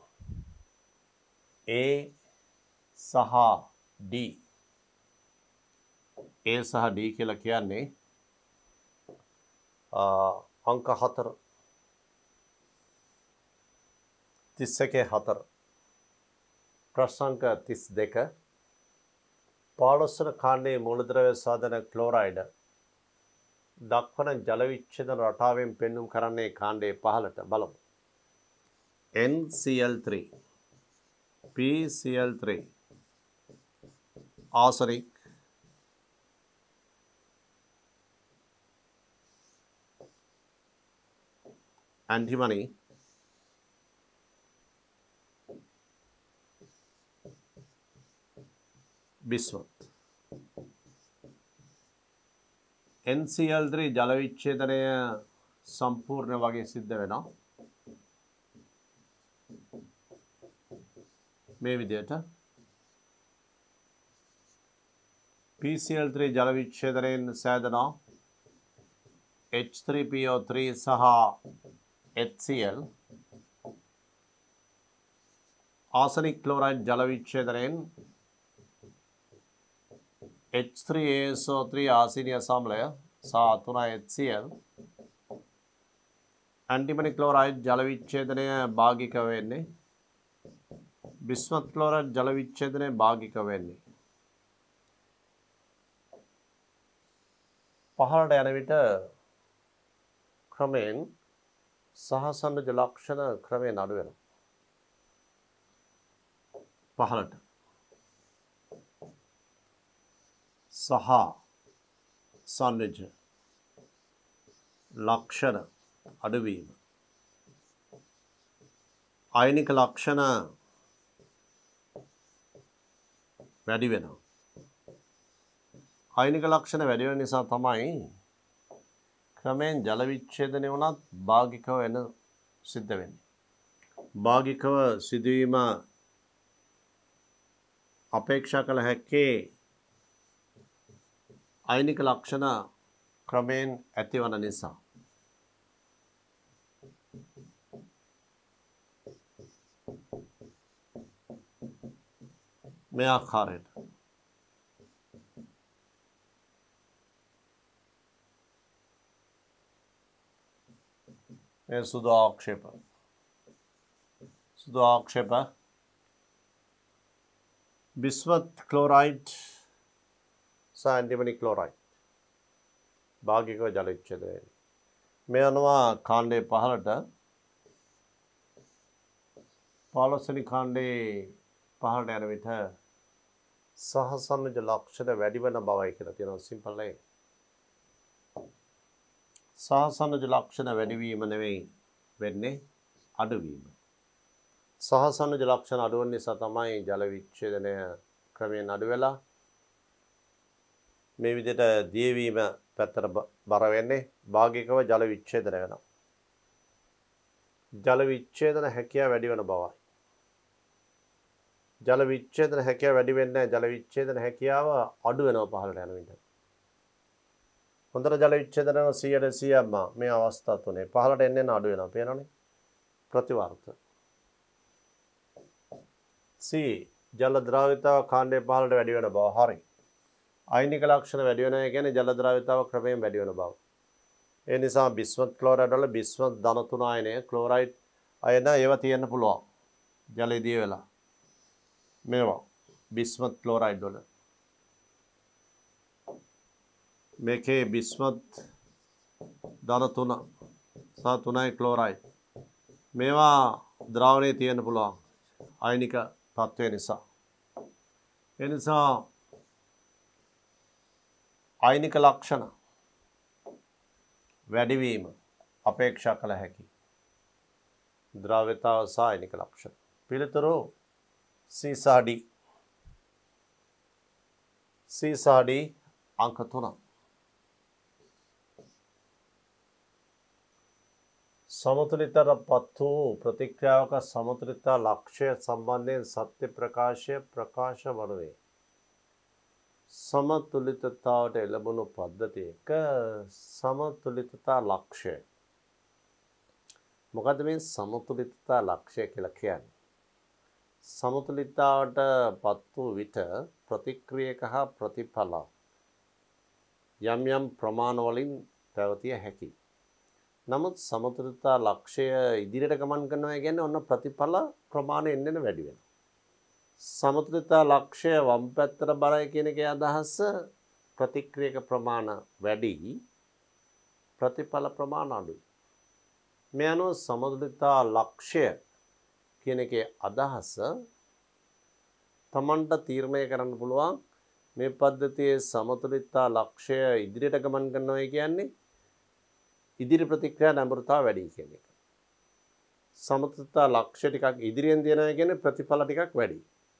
A සහ D. A සහ D කියලා කියන්නේ अंक हतर तीस के हतर प्रश्नांक तीस देख पाड़ोसन खांडे मूलद्रव्य साधन क्लोराइड दक्वन जल विच्छेदन रटावें पेन्नुम करने खांडे पहलट बलम N C L three P C L three arsenic antimony bismuth N C L three ජල විච්ඡේදනය සම්පූර්ණ වගේ සිද්ධ වෙනවා මේ විදිහට P C L three ජල විච්ඡේදනයෙන් සෑදෙනවා H three P O three සහ H C L arsenic chloride जल विच्छेदन H three A S O three ආසීනිය සම්ලය සහ තුන HCl ඇන්ටිමනි ක්ලෝරයිඩ් ජල විච්ඡේදනය භාගික වෙන්නේ බිස්මත් ක්ලෝරයිඩ් ජල විච්ඡේදනය භාගික වෙන්නේ පහළට යන විට ක්‍රමයෙන් සහසන්නජ ලක්ෂණ ක්‍රමයෙන් අඩු වෙනවා පහළට සහ සන්නජ ලක්ෂණ අඩුවීම අයනික ලක්ෂණ වැඩි වෙනවා අයනික ලක්ෂණ වැඩි වෙන නිසා තමයි ක්‍රමයෙන් ජල විච්ඡේදනය වුණත් භාගිකව වෙන සිද්ධ වෙන්නේ භාගිකව සිදුවීම අපේක්ෂා කළ හැක්කේ අයනික ලක්ෂණ ක්‍රමයෙන් ඇතිවන නිසා මේ ආකාරයට මේ සුදු ආක්ෂේප සුදු ආක්ෂේප බිස්මත් ක්ලෝරයිඩ් සහ ඇන්ටිමනි ක්ලෝරයිඩ් භාගිකව ජල විච්ඡේදනය වෙන්නේ මේ අනුව කාණ්ඩයේ පහළට පහළොස් වෙනි කාණ්ඩයේ පහළට යන විට සහසන්නජ ලක්ෂණ වැඩි වෙන බවයි කියලා තියෙනවා සිම්පල් එක සහසන්නජ ලක්ෂණ වැඩිවීම නෙවෙයි වෙන්නේ අඩුවීම සහසන්නජ ලක්ෂණ අඩු වෙන නිසා තමයි ජල විච්ඡේදනය ක්‍රමයෙන් අඩු වෙලා මේ විදිහට දියවීම පැත්තට බර වෙන්නේ භාගිකව ජල විච්ඡේදනය වෙනවා ජල විච්ඡේදන හැකියාව වැඩි වෙන බවයි ජල විච්ඡේදන හැකියාව වැඩි වෙන්නේ ජල විච්ඡේදන හැකියාව අඩු වෙනවා පහළට යන විට හොඳට ජල විච්ඡේදන සියයට සියයක්ම මේ අවස්ථා තුනේ පහළට එන්න එන්න අඩු වෙනවා පේනවනේ ප්‍රතිවාර්ත C ජල ද්‍රාවිතාව කාණ්ඩයේ පහළට වැඩි වෙන බව හරි අයනික ලක්ෂණ වැඩි වෙනවා කියන්නේ ජල ද්‍රාවිතාව ක්‍රමයෙන් වැඩි වෙන බව ඒ නිසා බිස්මත් ක්ලෝරයිඩ් වල බිස්මත් ධන තුන අයනය ක්ලෝරයිඩ් අයන ඒවා තියෙන්න පුළුවන් ජලයේදී වෙලා මේවා බිස්මත් ක්ලෝරයිඩ් වල මේකේ බිස්මත් ධන තුන සහ තුනයි ක්ලෝරයිඩ් මේවා ද්‍රාවණයේ තියෙන්න පුළුවන් අයනික තත්ත්වය නිසා ඒ නිසා අයනික ලක්ෂණ වැඩිවීම අපේක්ෂා කළ හැකි ද්‍රව්‍යතාව සහ අයනික ලක්ෂණ පිළිතුරු C සහ D C සහ D අංක තුන සමතුලිතතාවපත් වූ ප්‍රතික්‍රියාවක සමතුලිතතා ලක්ෂ්‍ය සම්බන්ධයෙන් සත්‍ය ප්‍රකාශය ප්‍රකාශ වනුයේ සමතුලිතතාවට එළඹුණු පද්ධතියක සමතුලිතතා ලක්ෂ්‍ය මොකද මේ සමතුලිතතා ලක්ෂ්‍ය කියලා කියන්නේ සමතුලිතතාවට පත් වූ විට ප්‍රතික්‍රියක හා ප්‍රතිඵල යම් යම් ප්‍රමාණ වලින් පැවතිය හැකියි නමුත් සමතුලිතතා ලක්ෂ්‍ය ඉදිරියට ගමන් කරනවා කියන්නේ ඔන්න ප්‍රතිඵල ප්‍රමාණය එන්න වැඩි වෙනවා සමතුලිතතා ලක්ෂ්‍ය වම් පැත්තට බරයි කියන එකේ අදහස ප්‍රතික්‍රියක ප්‍රමාණ වැඩි ප්‍රතිඵල ප්‍රමාණ අඩුයි මේ අනුව සමතුලිතතා ලක්ෂ්‍ය කියන එකේ අදහස තමන්ට තීරණය කරන්න පුළුවන් මේ පද්ධතියේ සමතුලිතතා ලක්ෂ්‍ය ඉදිරියට ගමන් කරනවා කියන්නේ ඉදිරි ප්‍රතික්‍රියා නැඹුරුතාව වැඩි කියන එක. සමතුලිතතා ලක්ෂ්‍ය ටිකක් ඉදිරියෙන් දෙනවා කියන්නේ ප්‍රතිඵල ටිකක් වැඩි.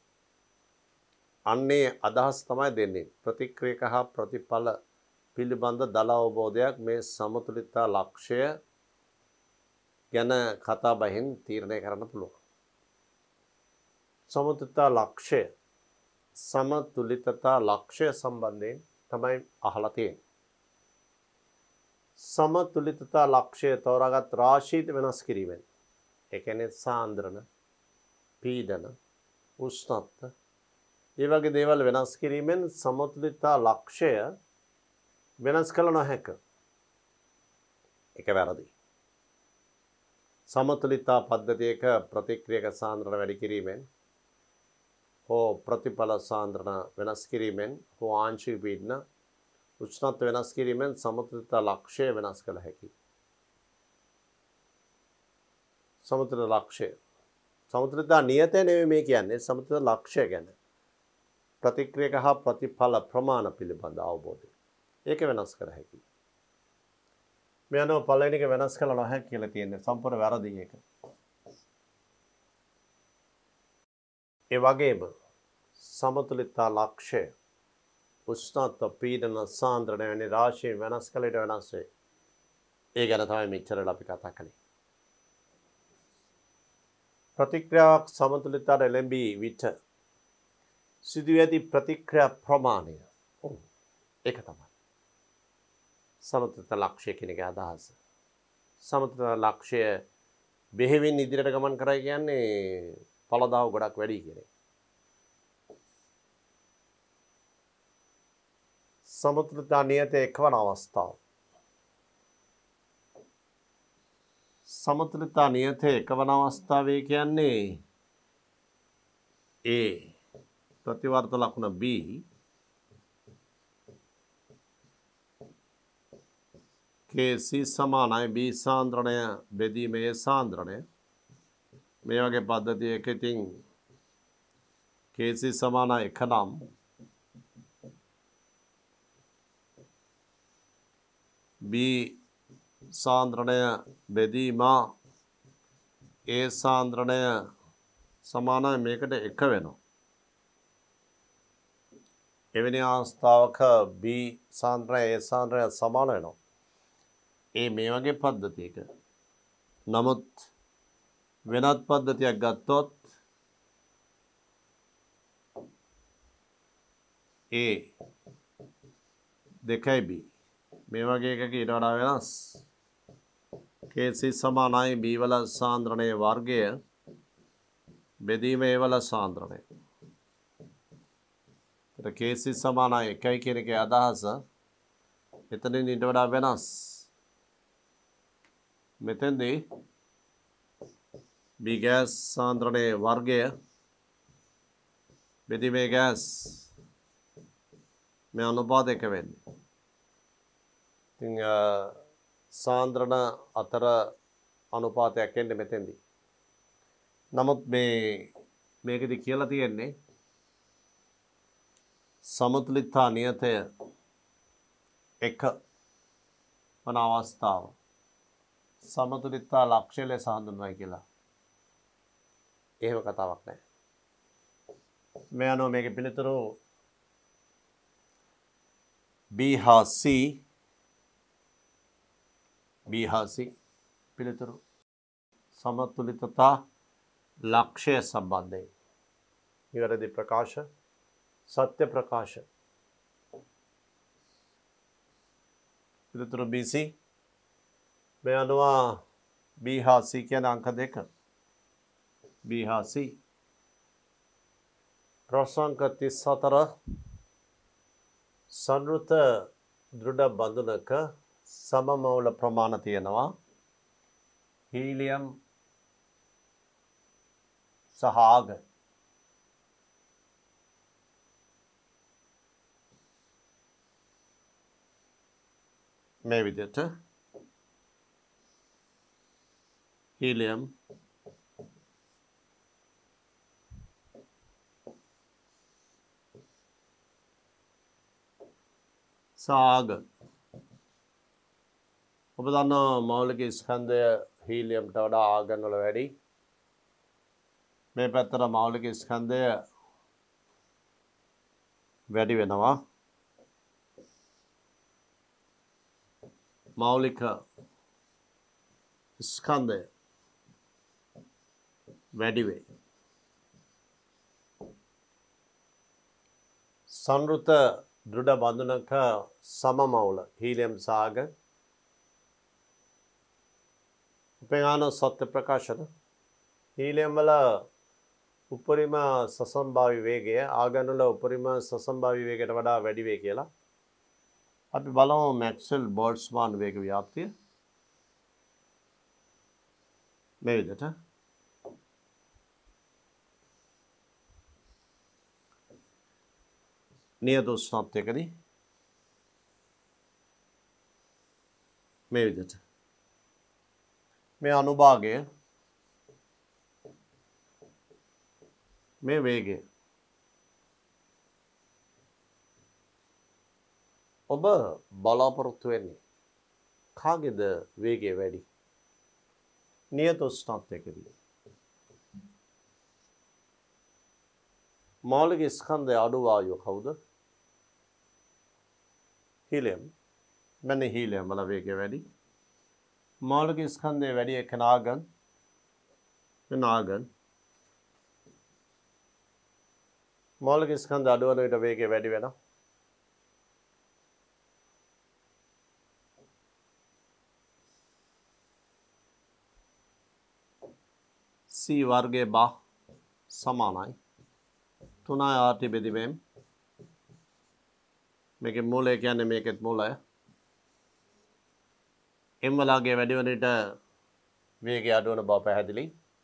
අන්නේ අදහස් තමයි දෙන්නේ. ප්‍රතික්‍රියක හා ප්‍රතිඵල පිළිබඳ දල අවබෝධයක් මේ සමතුලිතතා ලක්ෂ්‍ය ගැන කතා බහින් තීරණය කරන්න පුළුවන්. සමතුලිතතා ලක්ෂ්‍ය සමතුලිතතා ලක්ෂ්‍ය සම්බන්ධයෙන් තමයි අහලා තියෙන්නේ. සමතුලිතතා ලක්ෂ්‍ය තෝරාගත් රාශියට වෙනස් කිරීමෙන් ඒ කියන්නේ සාන්ද්‍රණ පීඩන උෂ්ණත්ව ඒ වගේ දේවල් වෙනස් කිරීමෙන් සමතුලිතතා ලක්ෂය වෙනස් කළ නොහැක. ඒක වැරදි. සමතුලිතතා පද්ධතියක ප්‍රතික්‍රියක සාන්ද්‍රණ වැඩි කිරීමෙන් හෝ ප්‍රතිඵල සාන්ද්‍රණ වෙනස් කිරීමෙන් හෝ ආංශික පීඩන උෂ්ණත්ව වෙනස් කිරීමෙන් සමතුලිතතා ලක්ෂය වෙනස් කළ හැකියි. සමතුලිත ලක්ෂය සමතුලිතතා නියතය නෙවෙයි මේ කියන්නේ සමතුලිත ලක්ෂය ගැන. ප්‍රතික්‍රියක හා ප්‍රතිඵල ප්‍රමාණ පිළිබඳ අවබෝධය. ඒක වෙනස් කර හැකියි. මේ අනුව පළවෙනි එක වෙනස් කළ නොහැකි කියලා තියෙන්නේ සම්පූර්ණ වැරදි එක. ඒ වගේම සමතුලිතතා ලක්ෂය උෂ්ණත්ව පීඩන සාන්ද්‍රණය වැනි රාශිය වෙනස් කළ විට වෙනස් වේ. ඒ ගැන තමයි මෙච්චර අපි කතා කළේ. ප්‍රතික්‍රියාවක් සමතුලිතතාවට එළඹී විට සිදුවී ඇති ප්‍රතික්‍රියා ප්‍රමාණය. ඔව් ඒක තමයි. සමතුලිත ලක්ෂය කියන එක අදහස. සමතුලිත ලක්ෂය බෙහෙවින් ඉදිරියට ගමන් කරයි කියන්නේ ඵලදාව ගොඩක් වැඩි කියන එක. සමතුලිතතා නියතයේ එක්වන අවස්ථාව. සමතුලිතතා නියතයේ එක්වන අවස්ථාවේ කියන්නේ A ප්‍රතිවර්ත ලකුණ B Kc සමානයි B සාන්ද්‍රණය බෙදීමේ සාන්ද්‍රණය. මේ වගේ පද්ධතියක ඉතින් Kc සමානයි එක නම් B සාන්ද්‍රණය බෙදීම A සාන්ද්‍රණය සමානයි මේකට එක වෙනවා. එවැනි අවස්ථාවක B සාන්ද්‍රණය A සාන්ද්‍රණය සමාන වෙනවා. ඒ මේ වගේ පද්ධතියක. නමුත් වෙනත් පද්ධතියක් ගත්තොත් A දෙකයි B මේ වගේ එකක ඊට වඩා වෙනස්. Kc සමානයි B වල සාන්ද්‍රණයේ වර්ගය බෙදීම A වල සාන්ද්‍රණය. ඒතර Kc සමානයි එකයි කියන එකේ අදහස එතනින් ඊට වඩා වෙනස්. මෙතෙන්දී B ගෑස් සාන්ද්‍රණයේ වර්ගය බෙදීමේ ගෑස් මේ අනුපාත එක වෙන්නේ. ඉතින් සාන්ද්‍රණ අතර අනුපාතයක් එන්නේ මෙතෙන්දී. නමුත් මේ මේකෙදි කියලා තියෙන්නේ සමතුලිතතා නියතය එක වන අවස්ථාව සමතුලිතතා ලක්ෂ්‍ය ලෙස හඳුන්වයි කියලා. එහෙම කතාවක් නැහැ. මේ අනුව මේකේ පිළිතුරු B හා C B හා C පිළිතුරු සමතුලිතතා ලක්ෂ්‍ය සම්බන්ධයෙන් නිවැරදි ප්‍රකාශ සත්‍ය ප්‍රකාශ පිළිතුරු B C මේ අනුව B හා C කියන අංක දෙක B හා C ප්‍රශ්නාංක තිස් හතර සංවෘත දෘඩ බඳුනක සමමෞල ප්‍රමාණ තියෙනවා හීලියම් සහ ආග. මේ විදිහට helium සාග. ඔබ දන්නවා මෞලික ස්කන්ධය හීලියම්ට වඩා ආගන් වල වැඩි. මේ පැත්තට මෞලික ස්කන්ධය වැඩි වෙනවා. මෞලික ස්කන්ධය වැඩි වේ. සංවෘත දෘඩ බඳුනක සමමෞල හීලියම් සාග උපේගාන සත්‍ය ප්‍රකාශන හීලියම් වල උපරිම සසම්භාවි වේගය ආගන් වල උපරිම සසම්භාවි වේගයට වඩා වැඩි වේ කියලා. අපි බලමු මැක්ස්වෙල් බෝල්ට්ස්මාන් වේග ව්‍යාප්තිය. මේ විදිහට නියත උෂ්ණත්වයකදී මේ විදිහට මේ අනුභාගය මේ වේගය ඔබ බලාපොරොත්තු වෙන්නේ කාගේද වේගය වැඩි? නියත උෂ්ණත්වයකදී මෞලික ස්කන්ධය අඩු වායුව කවුද? හීලියම්. මෙන්න හීලියම් වල වේගය වැඩි. මෞලික ස්කන්ධය වැඩි එකන ආගන්. මෙන්න ආගන්. මෞලික ස්කන්ධ අඩු වන විට වේගය වැඩි වෙනවා. C වර්ගයේ බා සමානයි. තුනයි R T බෙදීමෙන් මේකේ මූලය කියන්නේ මේකෙත් මූලය. M වලගේ වැඩි වෙන විට වේගය අඩු වෙන බව පැහැදිලි.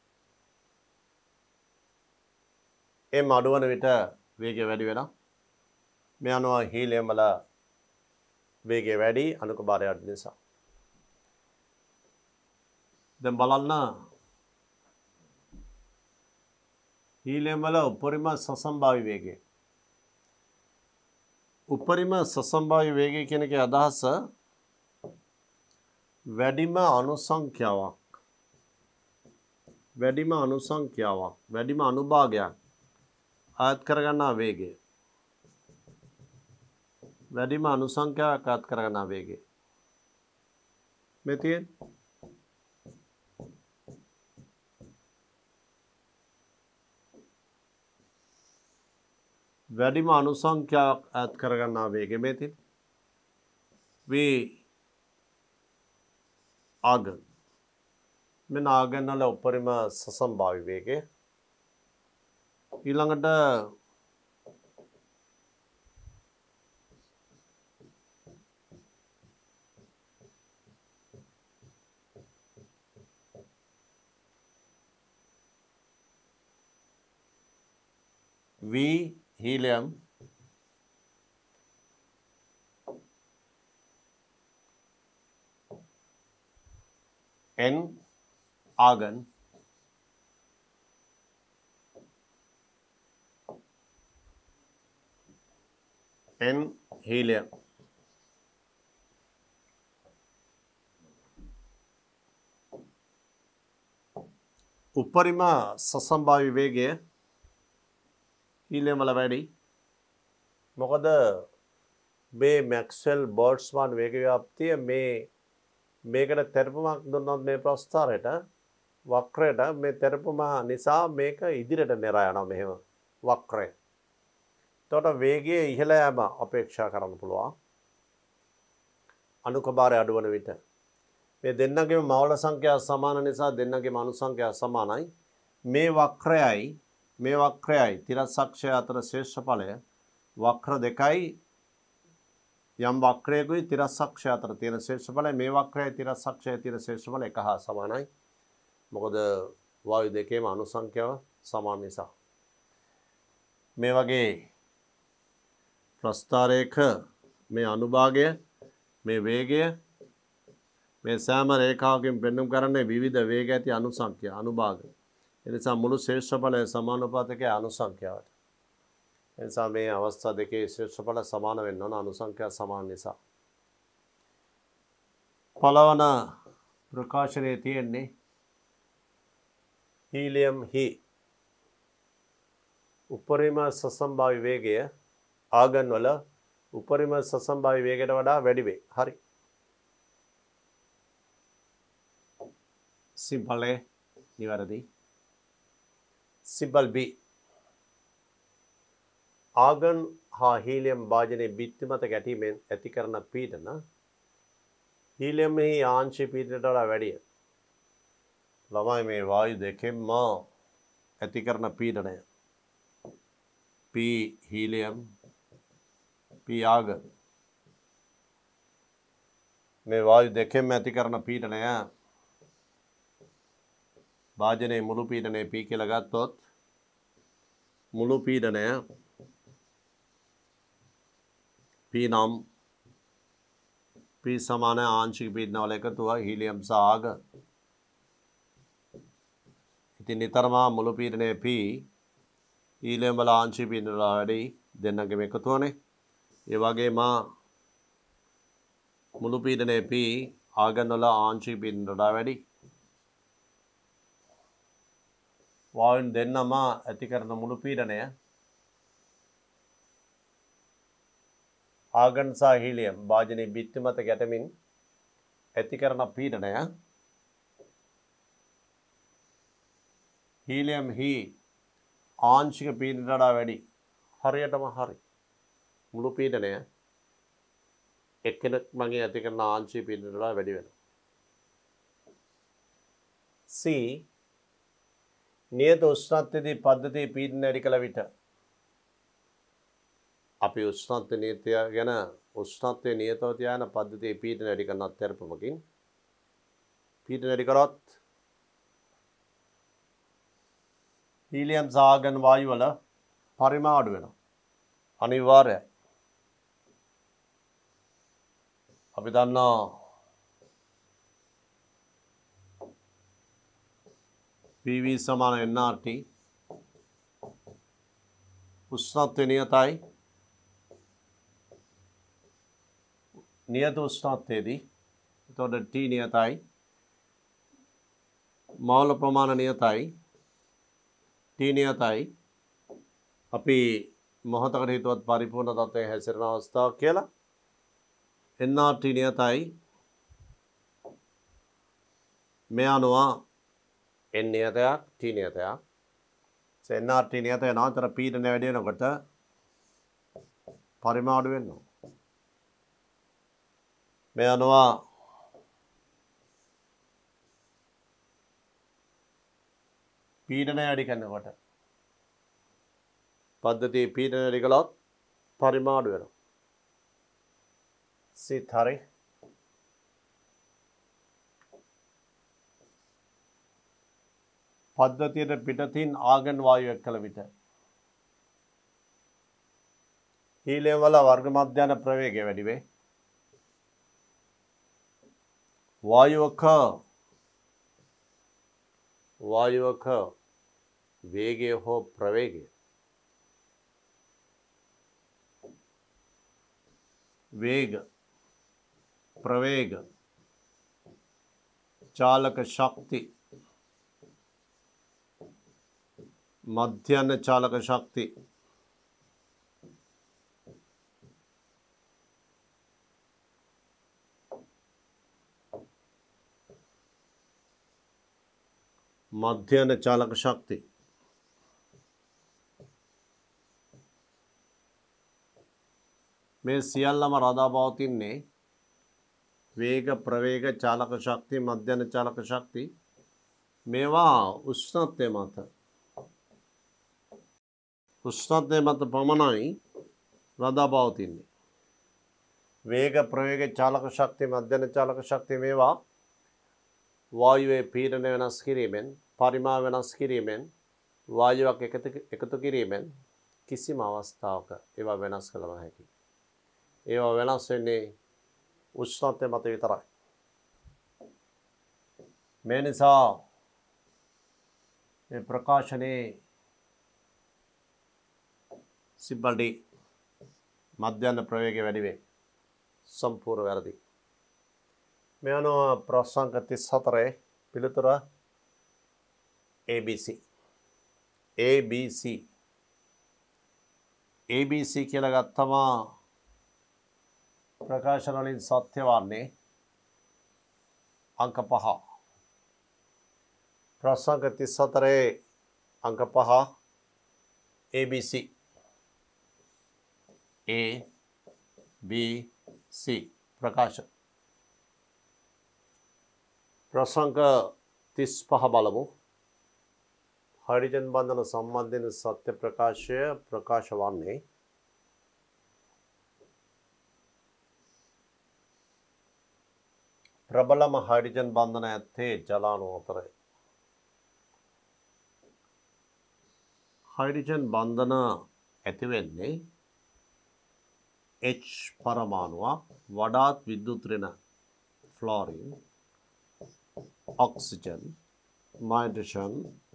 M අඩු වෙන විට වේගය වැඩි වෙනවා. මේ අනුව හීලියම් වල වේගය වැඩි අනුකම්පාරය අඩු නිසා. දැන් බලන්න හීලියම් වල උපරිම සසම්භාවි වේගය. උපරිම සසම්භාවි වේගය කියන එකේ අදහස වැඩිම අනුසංඛ්‍යාවක්. වැඩිම අනුසංඛ්‍යාවක්. වැඩිම අනුභාගයක් ආයත් කරගන්නා වේගය. වැඩිම අනුසංඛ්‍යාවක් ආයත් කරගන්නා වේගය. මේ තියෙන්නේ වැඩිම අනුසංඛ්‍යාවක් ඈත් කරගන්නා වේගය මේ තියෙන v ආගන්. මෙන්න ආගන් වල උපරිම සසම්භාවි වේගය. ඊළඟට v helium N argon N helium උපරිම සසම්භාවි වේගය හීලියම් වල වැඩි. මොකද මේ මැක්ස්වෙල් බෝල්ට්ස්මාන් වේග ව්‍යාප්තිය මේ මේකට තෙරපුමක් දුන්නොත් මේ ප්‍රස්ථාරයට වක්‍රයට මේ තෙරපුම නිසා මේක ඉදිරියට නෙරා යනවා මෙහෙම වක්‍රය. එතකොට වේගය ඉහළ යෑම අපේක්ෂා කරන්න පුළුවන්. අනුකම්පාරය අඩු වන විට මේ දෙන්නගේම මවල සංඛ්‍යාව සමාන නිසා දෙන්නගේම අණු සංඛ්‍යාව සමානයි. මේ වක්‍රයයි මේ වක්‍රයයි තිරස්සක්ෂය අතර ශේෂ්ඨඵලය වක්‍ර දෙකයි යම් වක්‍රයකුයි තිරස්සක්ෂය අතර තියෙන ශේෂ්ඨඵලය මේ වක්‍රයයි තිරස්සක්ෂය තියෙන ශේෂ්ඨඵලය එක හා සමානයි. මොකද වායු දෙකේම අණු සංඛ්‍යාව සමාන නිසා. මේ වගේ ප්‍රස්ථාරයක මේ අනුභාගය මේ වේගය මේ සෑම රේඛාවකින් පෙන්වුම් කරන්නේ විවිධ වේග ඇති අණු සංඛ්‍යා අනුභාග. එනිසා මුළු ශේෂ්ඨඵලය සමානුපාතිකයි අණු සංඛ්‍යාවට. එනිසා මේ අවස්ථා දෙකේ ශේෂ්ඨඵල සමාන වෙන්න ඕන අණු සංඛ්‍යා සමාන නිසා. පළවන ප්‍රකාශනයේ තියෙන්නේ හීලියම් හි උපරිම සසම්භාවි වේගය ආගන් වල උපරිම සසම්භාවි වේගයට වඩා වැඩි වේ. හරි. සිම්පල් A නිවැරදි. සිම්පල් B ආගන් හා හීලියම් භාජනයේ බිත්ති මත ගැටීමෙන් ඇති කරන පීඩන හීලියම්ෙහි ආංශික පීඩනයට වඩා වැඩිය. ළමයි මේ වායු දෙකෙන්ම ඇති කරන පීඩනය P හීලියම් P ආගන් මේ වායු දෙකෙන්ම ඇති කරන පීඩනය භාජනයේ මුළු පීඩනය P කියලා ගත්තොත් මුළු පීඩනය P නම් P සමාන ආංශික පීඩනවල එකතුව හීලියම් සහ ආගන්. ඉතින් නිතරම මුළු පීඩනයේ P හීලියම් වල ආංශික පීඩන වල වැඩි දෙන්නගේම එකතුවනේ. ඒ වගේම මුළු පීඩනයේ P ආගන් වල ආංශික පීඩන වල වැඩි. වායුන් දෙන්නම ඇති කරන මුළු පීඩනය ආගන් සහ හීලියම් භාජනයේ බිත්ති මත ගැටෙමින් ඇති කරන පීඩනය හීලියම් හි ආංශික පීඩනයට වඩා වැඩි. හරියටම හරි. මුළු පීඩනය එක්කෙනෙක් මගේ ඇති කරන ආංශික පීඩනයට වඩා වැඩි වෙනවා. C නියත උෂ්ණත්වයේදී පද්ධතියේ පීඩනය වැඩි කළ විට අපි උෂ්ණත්ව නියතය ගැන උෂ්ණත්වයේ නියතව තියාන පද්ධතියේ පීඩනය වැඩි කරන අත්‍යල්පමකින් පීඩනය වැඩි කරොත් හීලියම් සහ ආගන් වායු වල පරිමාණ අඩු වෙනවා. අනිවාර්යයි. අපි දන්නවා P V සමාන N R T උෂ්ණත්වය නියතයි. නියත උෂ්ණත්වයේදී එතකොට T නියතයි. මෝල් ප්‍රමාණ නියතයි. T නියතයි. අපි මොහොතකට හිතුවත් පරිපූර්ණ තත්ත්වයේ හැසිරෙන අවස්ථාවක් කියලා. N R T නියතයි. මේ අනුව N නියතයක් T නියතයක්. N R T නියත වෙනවා. අතර පීඩනය වැඩි වෙනකොට පරිමාණ අඩු වෙනවා. මේ අනුව පීඩනය වැඩි කරනකොට පද්ධතියේ පීඩනය වැඩි කළොත් පරිමාණ අඩු වෙනවා. සිත් හරි. පද්ධතියට පිටතින් ආගන් වායු එක්කල විට හීලියම් වල වර්ග මධ්‍යන ප්‍රවේගය වැඩි වේ. වායුවක වායුවක වේගය හෝ ප්‍රවේගය වේග ප්‍රවේග चालक शक्ति मध्याह्न चालक शक्ति मध्याह्न चालक शक्ति में सियाल्लम राधाबावतीन ने वेग प्रवेग चालक शक्ति मध्याह्न चालक शक्ति मेवा उष्णत्व मत उष्णत्व मत पमनाई राधाबावतीन ने वेग प्रवेग चालक शक्ति मध्याह्न चालक शक्ति मेवा वायुवे पीडन वेनस किरीमेन परिमाण वेनस किरीमेन वायुවක් එකතු එකතු කිරීමෙන් කිසිම අවස්ථාවක ඒවා වෙනස් කළ නොහැකි. ඒවා වෙනස් වෙන්නේ උෂ්ණත්වය මත විතරයි. මේ නිසා මේ ප්‍රකාශනයේ සිබ්බල්ඩි මධ්‍යන ප්‍රවේගය වැඩි වේ. සම්පූර්ණ වැරදි. මේ අනුව ප්‍රශ්නාංක තිස් හතරේ පිළිතුර A B C A B C A B C කියලා ගත්තම ප්‍රකාශන වලින් සත්‍ය වන්නේ අංක පහ. ප්‍රශ්නාංක තිස් හතරේ අංක පහ A B C A B C ප්‍රකාශන. ප්‍රශ්නාංක තිස් පහ බලමු. हाइड्रोजन बंधन संबंधित सत्य प्रकाशය ප්‍රකාශ වන්නේ ප්‍රබලම हाइड्रोजन බන්ධන ඇත්තේ ජලාණු අතරයි. हाइड्रोजन බන්ධන ඇති වෙන්නේ H පරමාණුවක් වඩාත් විද්‍යුත් ඍණ ෆ්ලෝරින් ऑक्सीजन नाइट्रोजन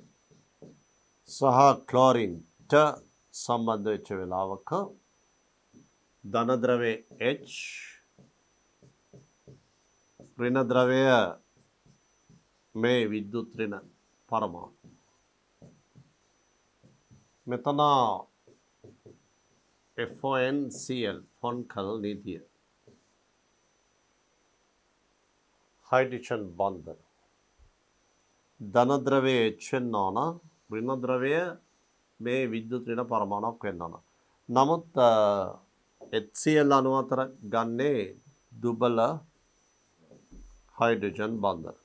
सह क्लोरीन ट संबंध වෙච්ච වෙලාවක ධන ද්‍රව්‍ය H ऋण द्रव्य में विद्युत ऋण परमाणु මෙතන F O N C L ෆොන්කල් නීතිය हाइड्रोजन बंधन धन द्रव्य H වෙන්න ඕන ऋण द्रव्य මේ විද්‍යුත් ඍණ පරමාණුවක් වෙන්න ඕන. නමුත් H C L අණු අතර ගන්නේ දුබල हाइड्रोजन बंधन.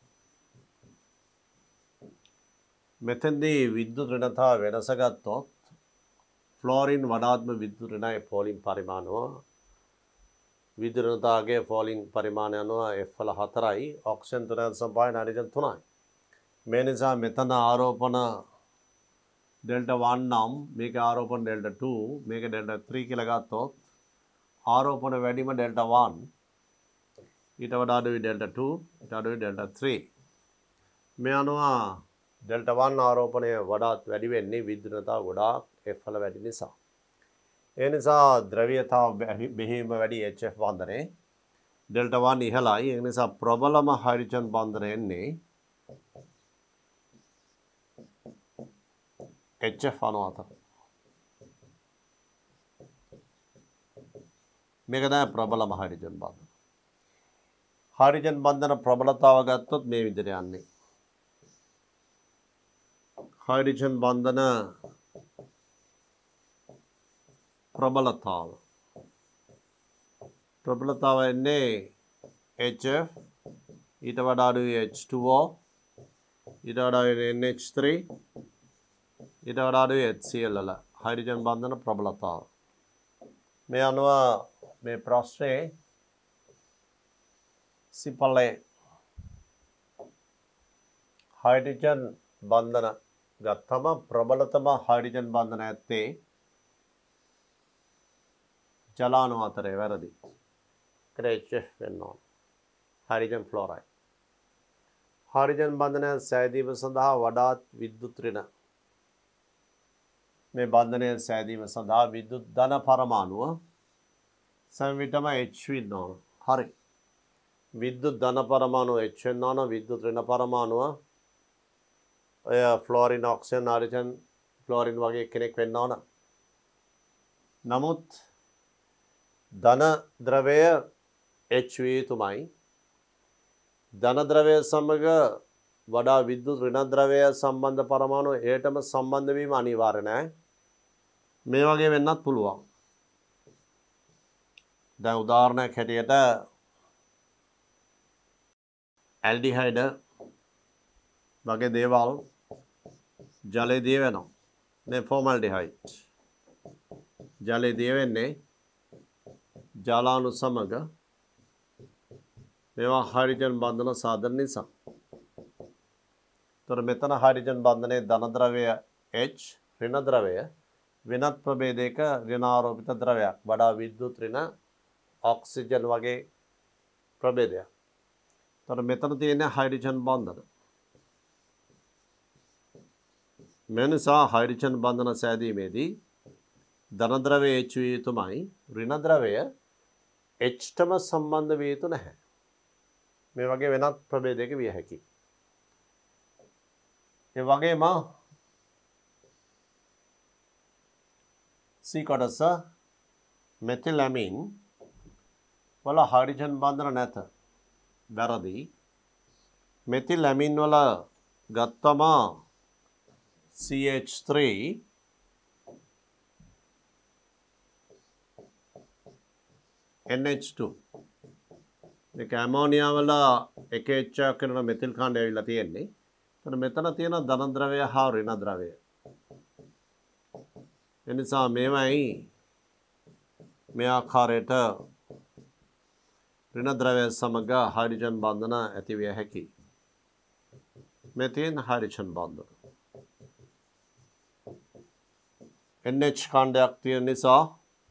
මෙතෙන්දී විද්‍යුත් ඍණතා වෙනස ගත්තොත් ෆ්ලෝරින් වඩාත්ම විද්‍යුත් ඍණයි පෝලින් පරිමාණුව විද්‍යුත් ඍණතාවගේ පෝලින් පරිමාණය අනුව F වල හතරයි ඔක්සිජන් තුනයි සම්බන්ධ හයිඩ්‍රජන් තුනයි. මේ නිසා මෙතන ආරෝපණ ඩෙල්ටා वन නම් මේක ආරෝපණ ඩෙල්ටා टू මේක ඩෙල්ටා थ्री කියලා ගත්තොත් ආරෝපණ වැඩිම ඩෙල්ටා वन ඊට වඩා අඩුයි ඩෙල්ටා टू ඊට අඩුයි ඩෙල්ටා थ्री මේ අනුව ඩෙල්ටා वन ආරෝපණය වඩාත් වැඩි වෙන්නේ විද්‍යුත්තාව ගොඩාක් F වල වැඩි නිසා. ඒ නිසා ද්‍රව්‍යතාව බෙහෙම වැඩි H F බන්ධනයේ ඩෙල්ටා वन ඉහළයි. ඒ නිසා ප්‍රබලම හයිඩ්‍රජන් බන්ධනය එන්නේ H F අණු අතර. මේක තමයි ප්‍රබලම හයිඩ්‍රජන් බන්ධන. हाइड्रोजन बंधन प्रबलताව ගත්තොත් මේ විදිහට යන්නේ. हाइड्रोजन बंधन प्रबलताව प्रबलताව එන්නේ H F ඊට වඩා අඩුයි H two O ඊට වඩා අඩුයි N H three ඊට වඩා අඩුයි H C L වල हाइड्रोजन बंधन प्रबलताව. මේ අනුව මේ ප්‍රශ්නේ सिपले हाइड्रोजन बंधन गत्तम प्रबलतम हाइड्रोजन बंधन ඇත්තේ ජලාණු අතරේ වැරදි. H F වෙන්න ඕන. Hydrogen fluoride. हाइड्रोजन बंधනය සෑදීම සඳහා වඩාත් විද්‍යුත් ඍණ මේ බන්ධනය සෑදීම සඳහා විද්‍යුත් ධන පරමාණුව සෑම විටම H වෙන්න ඕන. හරි. विद्युत धन परमाणु H වෙන්න ඕන විද්‍යුත් ඍණ පරමාණුව ඔය ෆ්ලෝරින් ඔක්සිජන් හයිඩ්‍රජන් ක්ලෝරින් වගේ කෙනෙක් වෙන්න ඕන. නමුත් ධන ද්‍රවය H විය යුතුමයි. ධන ද්‍රවය සමග වඩා විද්‍යුත් ඍණ ද්‍රවය සම්බන්ධ පරමාණු ඒටම සම්බන්ධ වීම අනිවාර්ය නැහැ. මේ වගේ වෙන්නත් පුළුවන්. දැන් උදාහරණයක් හැටියට ඇල්ඩිහයිඩ් වගේ දේවල් ජලයේ දිය වෙනවා. මේ ෆෝමල්ඩිහයිඩ් ජලයේ දිය වෙන්නේ ජලාණු සමග මේවා හයිඩ්‍රජන් බන්ධන සාධන නිසා. තොර මෙතන හයිඩ්‍රජන් බන්ධනයේ ධන ද්‍රව්‍ය H ඍණ ද්‍රවය වෙනත් ප්‍රභේදයක ඍණාරෝපිත ද්‍රවයක් වඩා විද්‍යුත් ඍණ ඔක්සිජන් වගේ ප්‍රභේදයක්. තොර මෙතන තියෙන हाइड्रोजन බන්ධන. මේ නිසා हाइड्रोजन බන්ධන සෑදීමේදී ධන ද්‍රවය H විය යුතුමයි. ඍණ ද්‍රවය H ටම සම්බන්ධ විය යුතු නැහැ. මේ වගේ වෙනත් ප්‍රභේදයක විය හැකියි. ඒ වගේම C කොටස මෙතිලැමින් වල हाइड्रोजन බන්ධන නැත. වැරදි. මෙතිලැමින් වල ගත්තම C H three N H two මේක ඇමෝනියා වල එක H කරන මෙතිල් කාණ්ඩය ඇවිල්ලා තියෙන්නේ. එතන මෙතන තියෙන ධන ද්‍රව්‍ය හා ඍණ ද්‍රව්‍ය. එනිසා මේවයි මේ ආකාරයට ඍණ ද්‍රව්‍ය සමග හයිඩ්‍රජන් බන්ධන ඇති විය හැකියි. මේ තියෙන හයිඩ්‍රජන් බන්ධන N H කාණ්ඩයක් තියෙන නිසා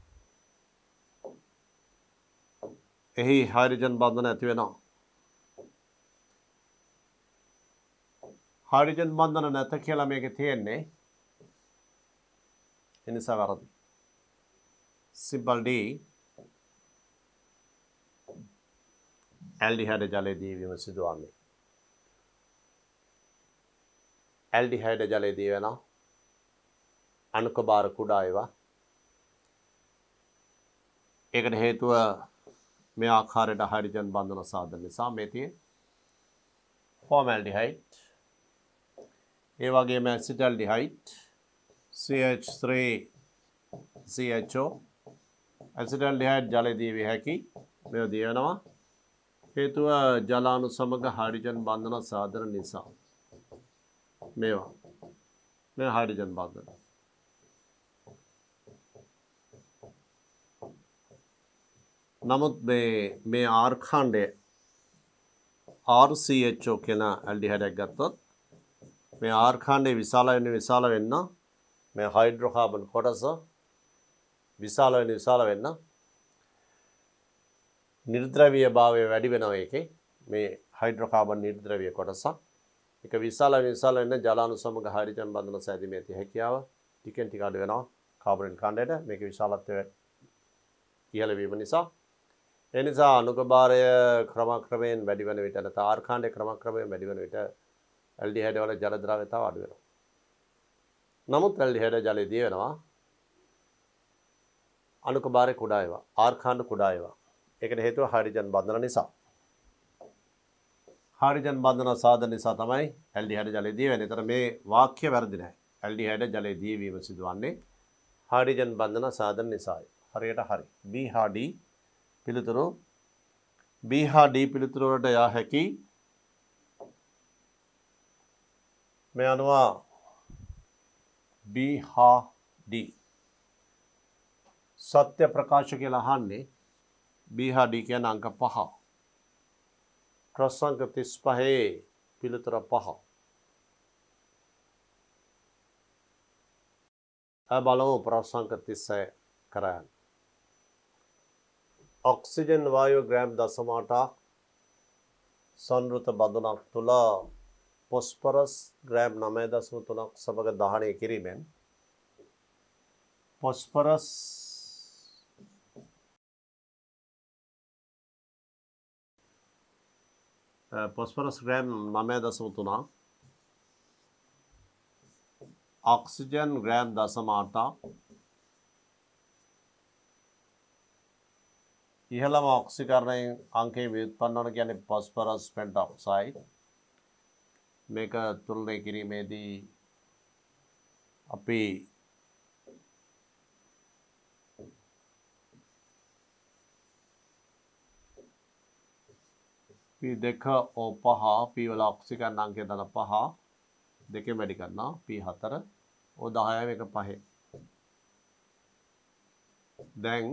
එහි හයිඩ්‍රජන් බන්ධන ඇති වෙනවා. හයිඩ්‍රජන් බන්ධන නැත කියලා මේකේ තියෙන්නේ. ඒ නිසා වැරදි. simple D ඇල්ඩිහයිඩ් ජලයේ දීවීම සිදුවන්නේ. ඇල්ඩිහයිඩ් ජලයේ දී වෙන අණුක බාර කුඩා ඒවා. ඒකට හේතුව මේ ආකාරයට හයිඩ්‍රජන් බන්ධන සාධන නිසා මේ තියෙන ෆෝමැල්ඩිහයිඩ් ඒ වගේම ඇසිටල්ඩිහයිඩ් C H three C H O ඇසිටල්ඩිහයිඩ් ජලයේ දී විය හැකි මේවා දී වෙනවා හේතුව ජලාණු සමග හයිඩ්‍රජන් බන්ධන සාධන නිසා මේවා මේ හයිඩ්‍රජන් බන්ධන නමුත් මේ මේ R ඛණ්ඩය R C H O කියන ඇල්ඩිහයිඩ් එකක් ගත්තොත් මේ R ඛණ්ඩේ විශාල වෙන විශාල වෙන්න මේ හයිඩ්‍රෝකාබන් කොටස විශාල වෙන විශාල වෙන්න නිර්ද්‍රවීය භාවය වැඩි වෙනවා ඒකේ මේ හයිඩ්‍රෝකාබන් නිර්ද්‍රවීය කොටස ඒක විශාල වෙන විශාල වෙන ජලාණු සමග හයිඩ්‍රජන් බන්ධන සෑදීමේ ඇති හැකියාව ටිකෙන් ටික අඩු වෙනවා කාබන් ඛණ්ඩයට මේක විශාලත්වය ඉහළ වීම නිසා ඒ නිසා අණුක භාරය ක්‍රමක්‍රමයෙන් වැඩි වෙන විට නැත්නම් R ඛණ්ඩේ ක්‍රමක්‍රමයෙන් වැඩි වෙන විට ඇල්ඩිහයිඩ් වල ජල ද්‍රව්‍යතාව අඩු වෙනවා. නමුත් ඇල්ඩිහයිඩ් ජලයේ දී වෙනවා අණුක භාරය කුඩා ඒවා R ඛණ්ඩ කුඩා ඒවා. ඒකට හේතුව හයිඩ්‍රජන් බන්ධන නිසා. හයිඩ්‍රජන් බන්ධන සාධන නිසා තමයි ඇල්ඩිහයිඩ් ජලයේ දී වෙන්නේ. ඒතර මේ වාක්‍ය වැරදි නැහැ. ඇල්ඩිහයිඩ් ජලයේ දී වීම සිදුවන්නේ හයිඩ්‍රජන් බන්ධන සාධන නිසායි. හරියට හරි. B හා D පිළිතුරු B හා D පිළිතුරු වලට යා හැකි මේ අනුව B හා D සත්‍ය ප්‍රකාශ කියලා අහන්නේ B හා D කියන අංක පහ ප්‍රශ්න අංක තිස් පහේ පිළිතුර පහ අ බලමු ප්‍රශ්න අංක තිස් කරන්න ऑक्सीजन वायु ग्राम दशम आठ संवृत बंधनක් තුළ ફોસ્ફરસ ગ્રામ નવ દශම තුනක් සමග දහනය කිරීමෙන් ફોસ્ફરસ ફોસ્ફરસ ગ્રામ નવ દශම තුනක් ऑक्सीजन ग्राम दशम आठ ඉහළම ඔක්සිකරණයෙන් අංකයේ ව්‍යුත්පන්න වන කියන්නේ ફોස්ෆරස් පෙන්ටොක්සයිඩ් මේක තුලනය කිරීමේදී අපි P දෙක O පහ P වල ඔක්සිකරණ අංකය දන පහ දෙකෙන් වැඩි කරනවා P හතර O දහය මේක පහේ දැන්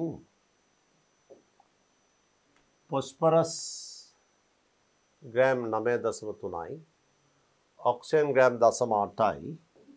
ફોસ્ફરસ ગ્રામ નવ દශમ තුනයි ऑक्सीजन ग्राम दशम आठයි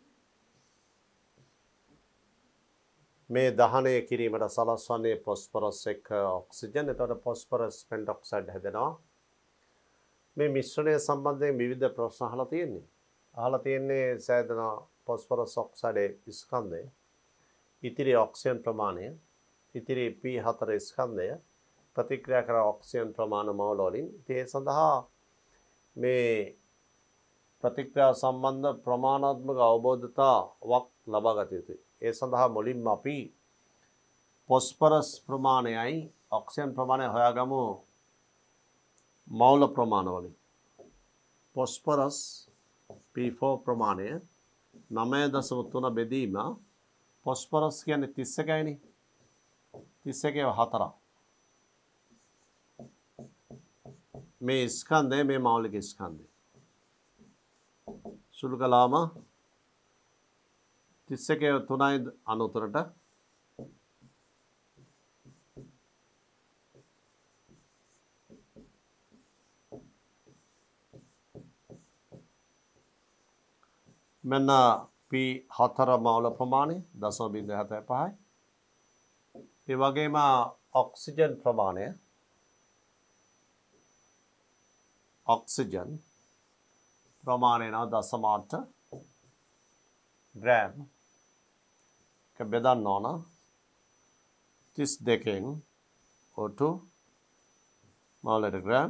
මේ දහනය කිරීමට සලස්වන්නේ ફોස්ෆරස් එක්ක ඔක්සිජන් එතකොට ફોස්ෆරස් පෙන්ටොක්සයිඩ් හැදෙනවා මේ මිශ්‍රණය සම්බන්ධයෙන් විවිධ ප්‍රශ්න අහලා තියෙන්නේ අහලා තියෙන්නේ සෑදෙන ફોස්ෆරස් ඔක්සයිඩේ ස්කන්ධය ඉතිරි ඔක්සිජන් ප්‍රමාණය ඉතිරි P හතර ස්කන්ධය ප්‍රතික්‍රියා කර ඔක්සිජන් ප්‍රමාණ මෝල් වලින් ඒ සඳහා මේ ප්‍රතික්‍රියා සම්බන්ධ ප්‍රමාණාත්මක අවබෝධතාවක් ලබා ගත යුතුයි. ඒ සඳහා මුලින්ම අපි ફોස්ෆරස් ප්‍රමාණයයි ඔක්සිජන් ප්‍රමාණය හොයාගමු මෝල් ප්‍රමාණ වලින්. ફોස්ෆරස් P four ප්‍රමාණය නව දශම තුන බෙදීම ફોස්ෆරස් කියන්නේ තිස් එකයිනේ. තිස් එකේ හතරක්. මේ ස්කන්ධය මේ මෞලික ස්කන්ධය සුළු කළාම තිස් එකේ තුනයි අනතුරට මෙන්න P හතර මවුල ප්‍රමාණය දශම බිංදුව හතයි පහයි. ඒ වගේම ඔක්සිජන් ප්‍රමාණය ඔක්සිජන් ප්‍රමාණය නම් දශම අට ග්‍රෑම් එක බෙදන්න ඕන තිස් දෙකෙන් O two මවුලට ග්‍රෑම්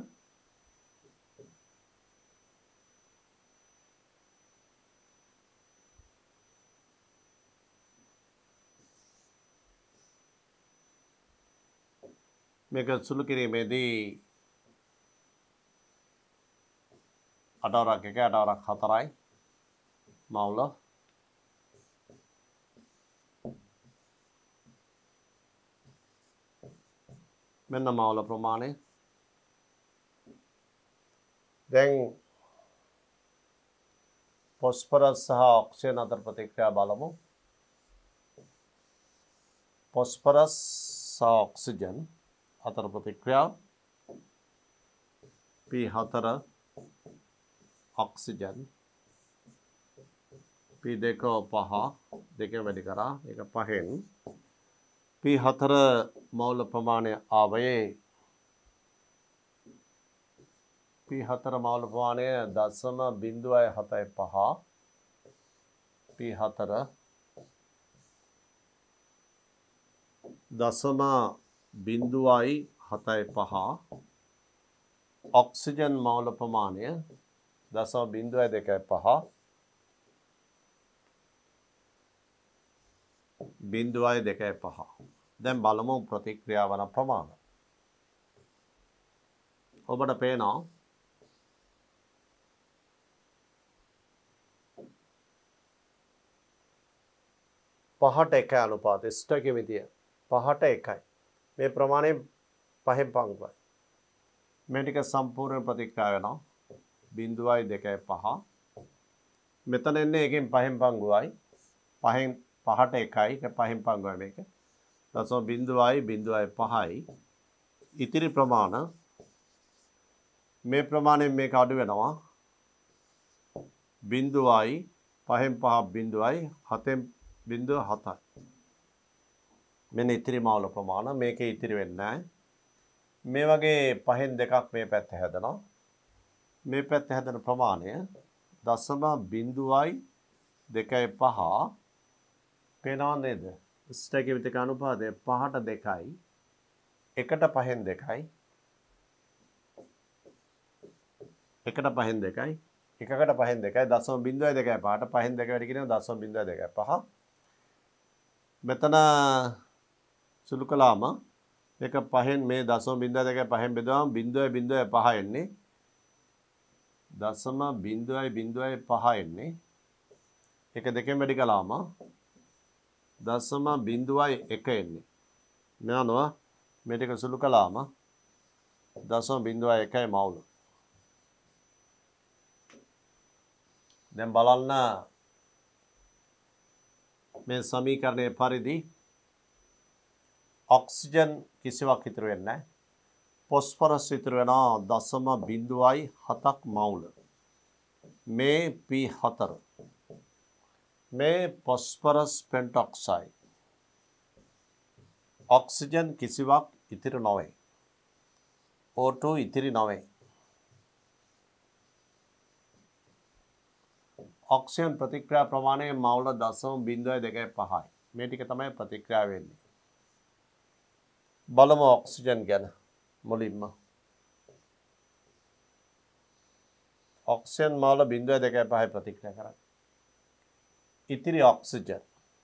මේක සුළු කිරීමේදී අටවරක් එක අටවරක් හතරයි මවුල මෙන්න මවුල ප්‍රමාණය. දැන් ෆොස්ෆරස් සහ ඔක්සිජන් අතර ප්‍රතික්‍රියා බලමු. ෆොස්ෆරස් සහ ඔක්සිජන් අතර ප්‍රතික්‍රියා P හතර ඔක්සිජන් P දෙක පහ දෙකෙන් වැඩි කරා ඒක පහෙන් P හතර මවුල ප්‍රමාණය ආවේ P හතර මවුල ප්‍රමාණය දශම බිංදුවයි හතයි පහ P හතර දශම බිංදුවයි හතයි පහ ඔක්සිජන් මවුල ප්‍රමාණය දශම බිංදුවයි දෙකයි පහ බිංදුවයි දෙකයි පහ. දැන් බලමු ප්‍රතික්‍රියා වන ප්‍රමාණ. ඔබට පේනවා පහට එකයි අනුපාතය ස්ටොකියෝමීටරය පහට එකයි. මේ ප්‍රමාණය පහෙන් පංගුවයි. මේ ටික සම්පූර්ණ ප්‍රතික්‍රියා වෙනවා බිංදුවයි දෙකයි පහ. මෙතන එන්නේ එකෙන් පහෙන් පංගුවයි. පහෙන් පහට එකයි ඒක පහෙන් පංගුවයි මේක. දශම බිංදුවයි බිංදුවයි පහයි. ඉතිරි ප්‍රමාණ මේ ප්‍රමාණයෙන් මේක අඩු වෙනවා. බිංදුවයි පහෙන් පහ බිංදුවයි හතෙන් බිංදුව හතයි. මෙන්න ඉතිරි මවුල ප්‍රමාණ මේකේ ඉතිරි වෙන්නේ නැහැ. මේ වගේ පහෙන් දෙකක් මේ පැත්තේ හැදෙනවා. මේ පැත්තේ හැදෙන ප්‍රමාණය දශම බිංදුවයි දෙකයි පහ පේනව නේද? ස්ටොකියෝමීටරක අනුපාතය පහට දෙකයි එකට පහෙන් දෙකයි එකට පහෙන් දෙකයි එකකට පහෙන් දෙකයි දශම බිංදුවයි දෙකයි පහට පහෙන් දෙක වැඩි කියනවා දශම බිංදුවයි දෙකයි පහ. මෙතන සුළු කළාම මේක පහෙන් මේ දශම බිංදුවයි දෙකයි පහෙන් බෙදුවාම බිංදුවයි බිංදුවයි පහ එන්නේ දශම බිංදුවයි බිංදුවයි පහ එන්නේ එක දෙකෙන් වැඩි කළාම දශම බිංදුවයි එක එන්නේ. මෙනවා මේ ටික සුළු කළාම දශම බිංදුවයි එකයි මවුල. දැන් බලන්න මේ සමීකරණයේ පරිදි ඔක්සිජන් කිසිවක් ඉතුරු වෙන්නේ නැහැ. ෆොස්ෆරස් ඉතුරු වෙනවා දශම බිංදුවයි හතක් මවුල. මේ P හතර මේ ෆොස්ෆරස් පෙන්ටොක්සයිඩ් ඔක්සිජන් කිසිවක් ඉතිරි නොවේ. O two ඉතිරි නොවේ. ඔක්සිජන් ප්‍රතික්‍රියා ප්‍රමාණය මවුල දශම බිංදුවයි දෙකයි පහයි. මේ ටික තමයි ප්‍රතික්‍රියා වෙන්නේ. බලමු ඔක්සිජන් ගැන මුලින්ම. ඔක්සිජන් මවුල බිංදුවයි දෙකයි පහයි ප්‍රතික්‍රියා කරන්නේ. ඉතිරි ඔක්සිජන්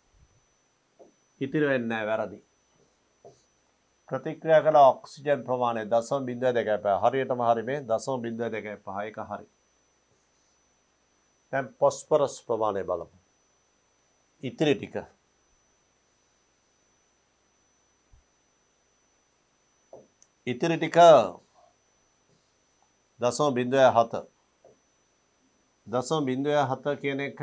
ඉතිරි වෙන්නේ නැහැ වැරදි. ප්‍රතික්‍රියා කළ ඔක්සිජන් ප්‍රමාණය දශම බිංදුවයි දෙකයි පහ. හරියටම හරි මේ දශම බිංදුවයි දෙකයි පහ එක හරි. දැන් ෆොස්ෆරස් ප්‍රමාණය බලමු. ඉතිරි ටික ඉතිරි ටික දශම බිංදුවයි හත දශම බිංදුව හත කියන එක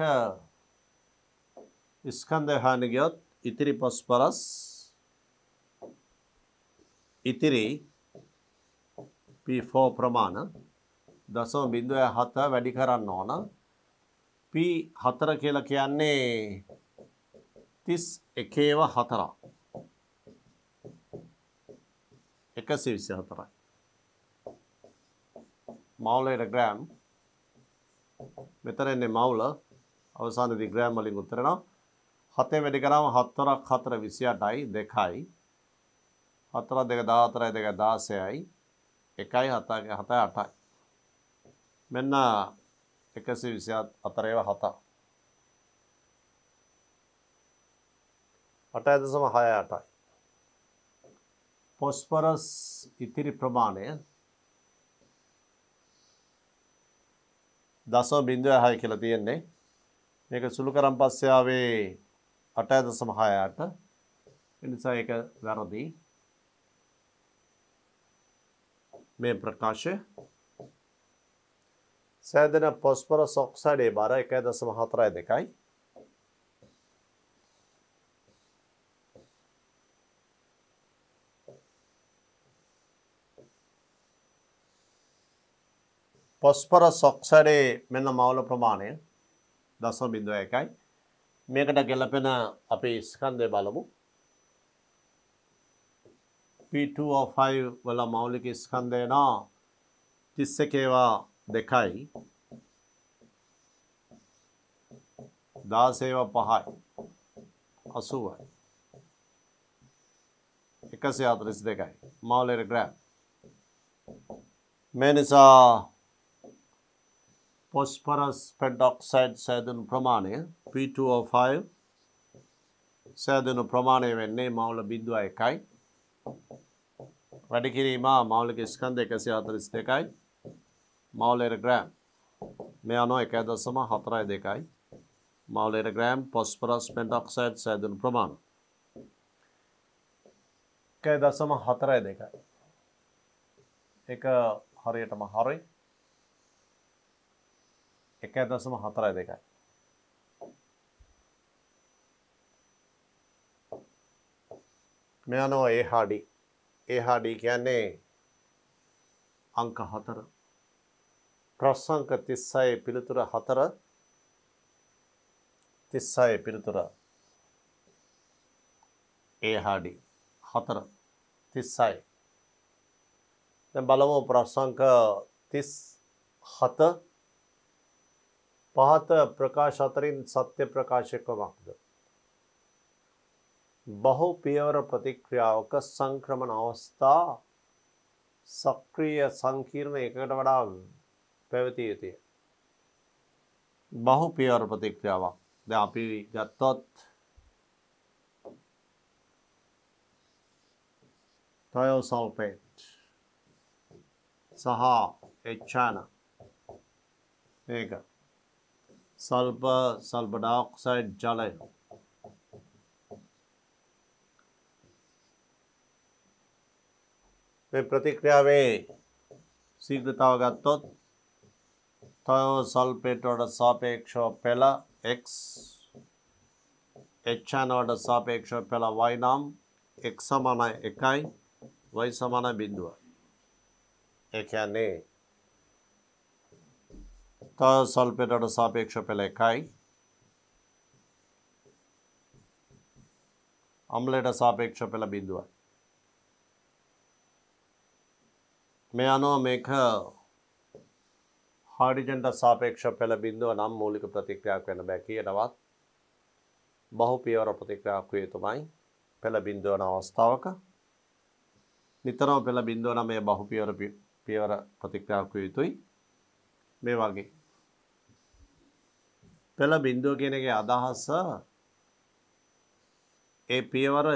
ස්කන්ධය හොයන්න ගියොත් ඉතිරි පොස්පරස් ඉතිරි P four ප්‍රමාණ දශම බිංදුව හත වැඩි කරන්න ඕන. P four කියලා කියන්නේ තිස් එකේව හතරක්. එකසිය විසිහතරයි. මවුලයට ග්‍රෑම් මෙතන එන්නේ මවුල අවසානයේදී ග්‍රෑම් වලින් උත්තර එනවා. හතෙන් වැඩි කරාම හතරක් හතර විසිඅටයි දෙකයි. හතරක් දෙක දාහතරයි දෙක දාසයයි එකයි හතයි හතයි අටයි. මෙන්න එකසිය විසිහතරේව හත. අටයි දශම හය අටයි. පොස්පරස් ඉතිරි ප්‍රමාණය දශම බිංදුව හය කියලා තියෙන්නේ. මේක සුළු කරන් පස්සේ ආවේ අටයි දශම හය අට. ඒ නිසා ඒක වැරදි. මේ ප්‍රකාශය සෑදෙන පොස්පරස් ඔක්සයිඩේ බර එකයි දශම හතරයි දෙකයි. පොස්පරස් ඔක්සයිඩේ මෙන්න මවුල ප්‍රමාණය දශම බිංදුව එකයි. මේකට ගැලපෙන අපි ස්කන්ධය බලමු. P two O five වල මෞලික ස්කන්ධය නා තිස් එකේවා දෙකයි. දාසේවා පහයි. අසූවයි. එකසිය හතළිස් දෙකයි. මෞලයට ග්‍රෑම්. මේ නිසා phosphorus pentoxide සෑදුණු ප්‍රමාණය P two O five සෑදුණු ප්‍රමාණය වෙන්නේ මවුල බිංදුව එකයි. වැඩි කිරීම මෞලික ස්කන්ධ එකසිය හතළිස් දෙකයි. මවුලයට ග්‍රෑම්. මේ අනුව එකයි දශම හතරයි දෙකයි. මවුලයට ග්‍රෑම් phosphorus pentoxide සෑදුණු ප්‍රමාණය එකයි දශම හතරයි දෙකයි. එක හරියටම හරි. එකයි දශම හතරයි දෙකයි. මේ අනුව A හා D. A හා D කියන්නේ අංක හතර. ප්‍රශ්නාංක තිස්සය පිළිතුර හතර. තිස්සය පිළිතුර A හා D හතර තිස්සය. දැන් බලමු ප්‍රශ්නාංක තිස් හත පහත ප්‍රකාශ අතරින් සත්‍ය ප්‍රකාශය කුමක්ද? බහු පියවර ප්‍රතික්‍රියාවක සංක්‍රමණ අවස්ථා සක්‍රීය සංකීර්ණ එකකට වඩා පැවතිය යුතුය. බහු පියවර ප්‍රතික්‍රියාවක්. දැන් අපි ගත්තොත් thiosulfate සහ එචාන මේක සල්ෆර් සල්ෆර් ඩයොක්සයිඩ් ජලය මේ ප්‍රතික්‍රියාවේ ශීඝ්‍රතාව ගත්තොත් thiosulfate වලට සාපේක්ෂව පෙළ x එචාන වලට සාපේක්ෂව පෙළ y නම් x සමානයි එකයි y සමානයි බිංදුවයි. ඒ කියන්නේ thiosulfate වලට සාපේක්ෂව පෙළ එකයි අම්ලයට සාපේක්ෂව පෙළ බිංදුවයි. මේ අනුව මේක හයිඩ්‍රජන්ට සාපේක්ෂව පෙළ බිංදුව නම් මූලික ප්‍රතික්‍රියාවක් වෙන්න බෑ කියනවත් බහු පියවර ප්‍රතික්‍රියාවක් විය යුතුමයි. පෙළ බිංදුව වන අවස්ථාවක නිතරම පෙළ බිංදුව නම් මේ බහු පියවර පියවර ප්‍රතික්‍රියාවක් විය යුතුයි. මේ වගේ පෙළ බිංදුව කියන එකේ අදහස ඒ පියවරය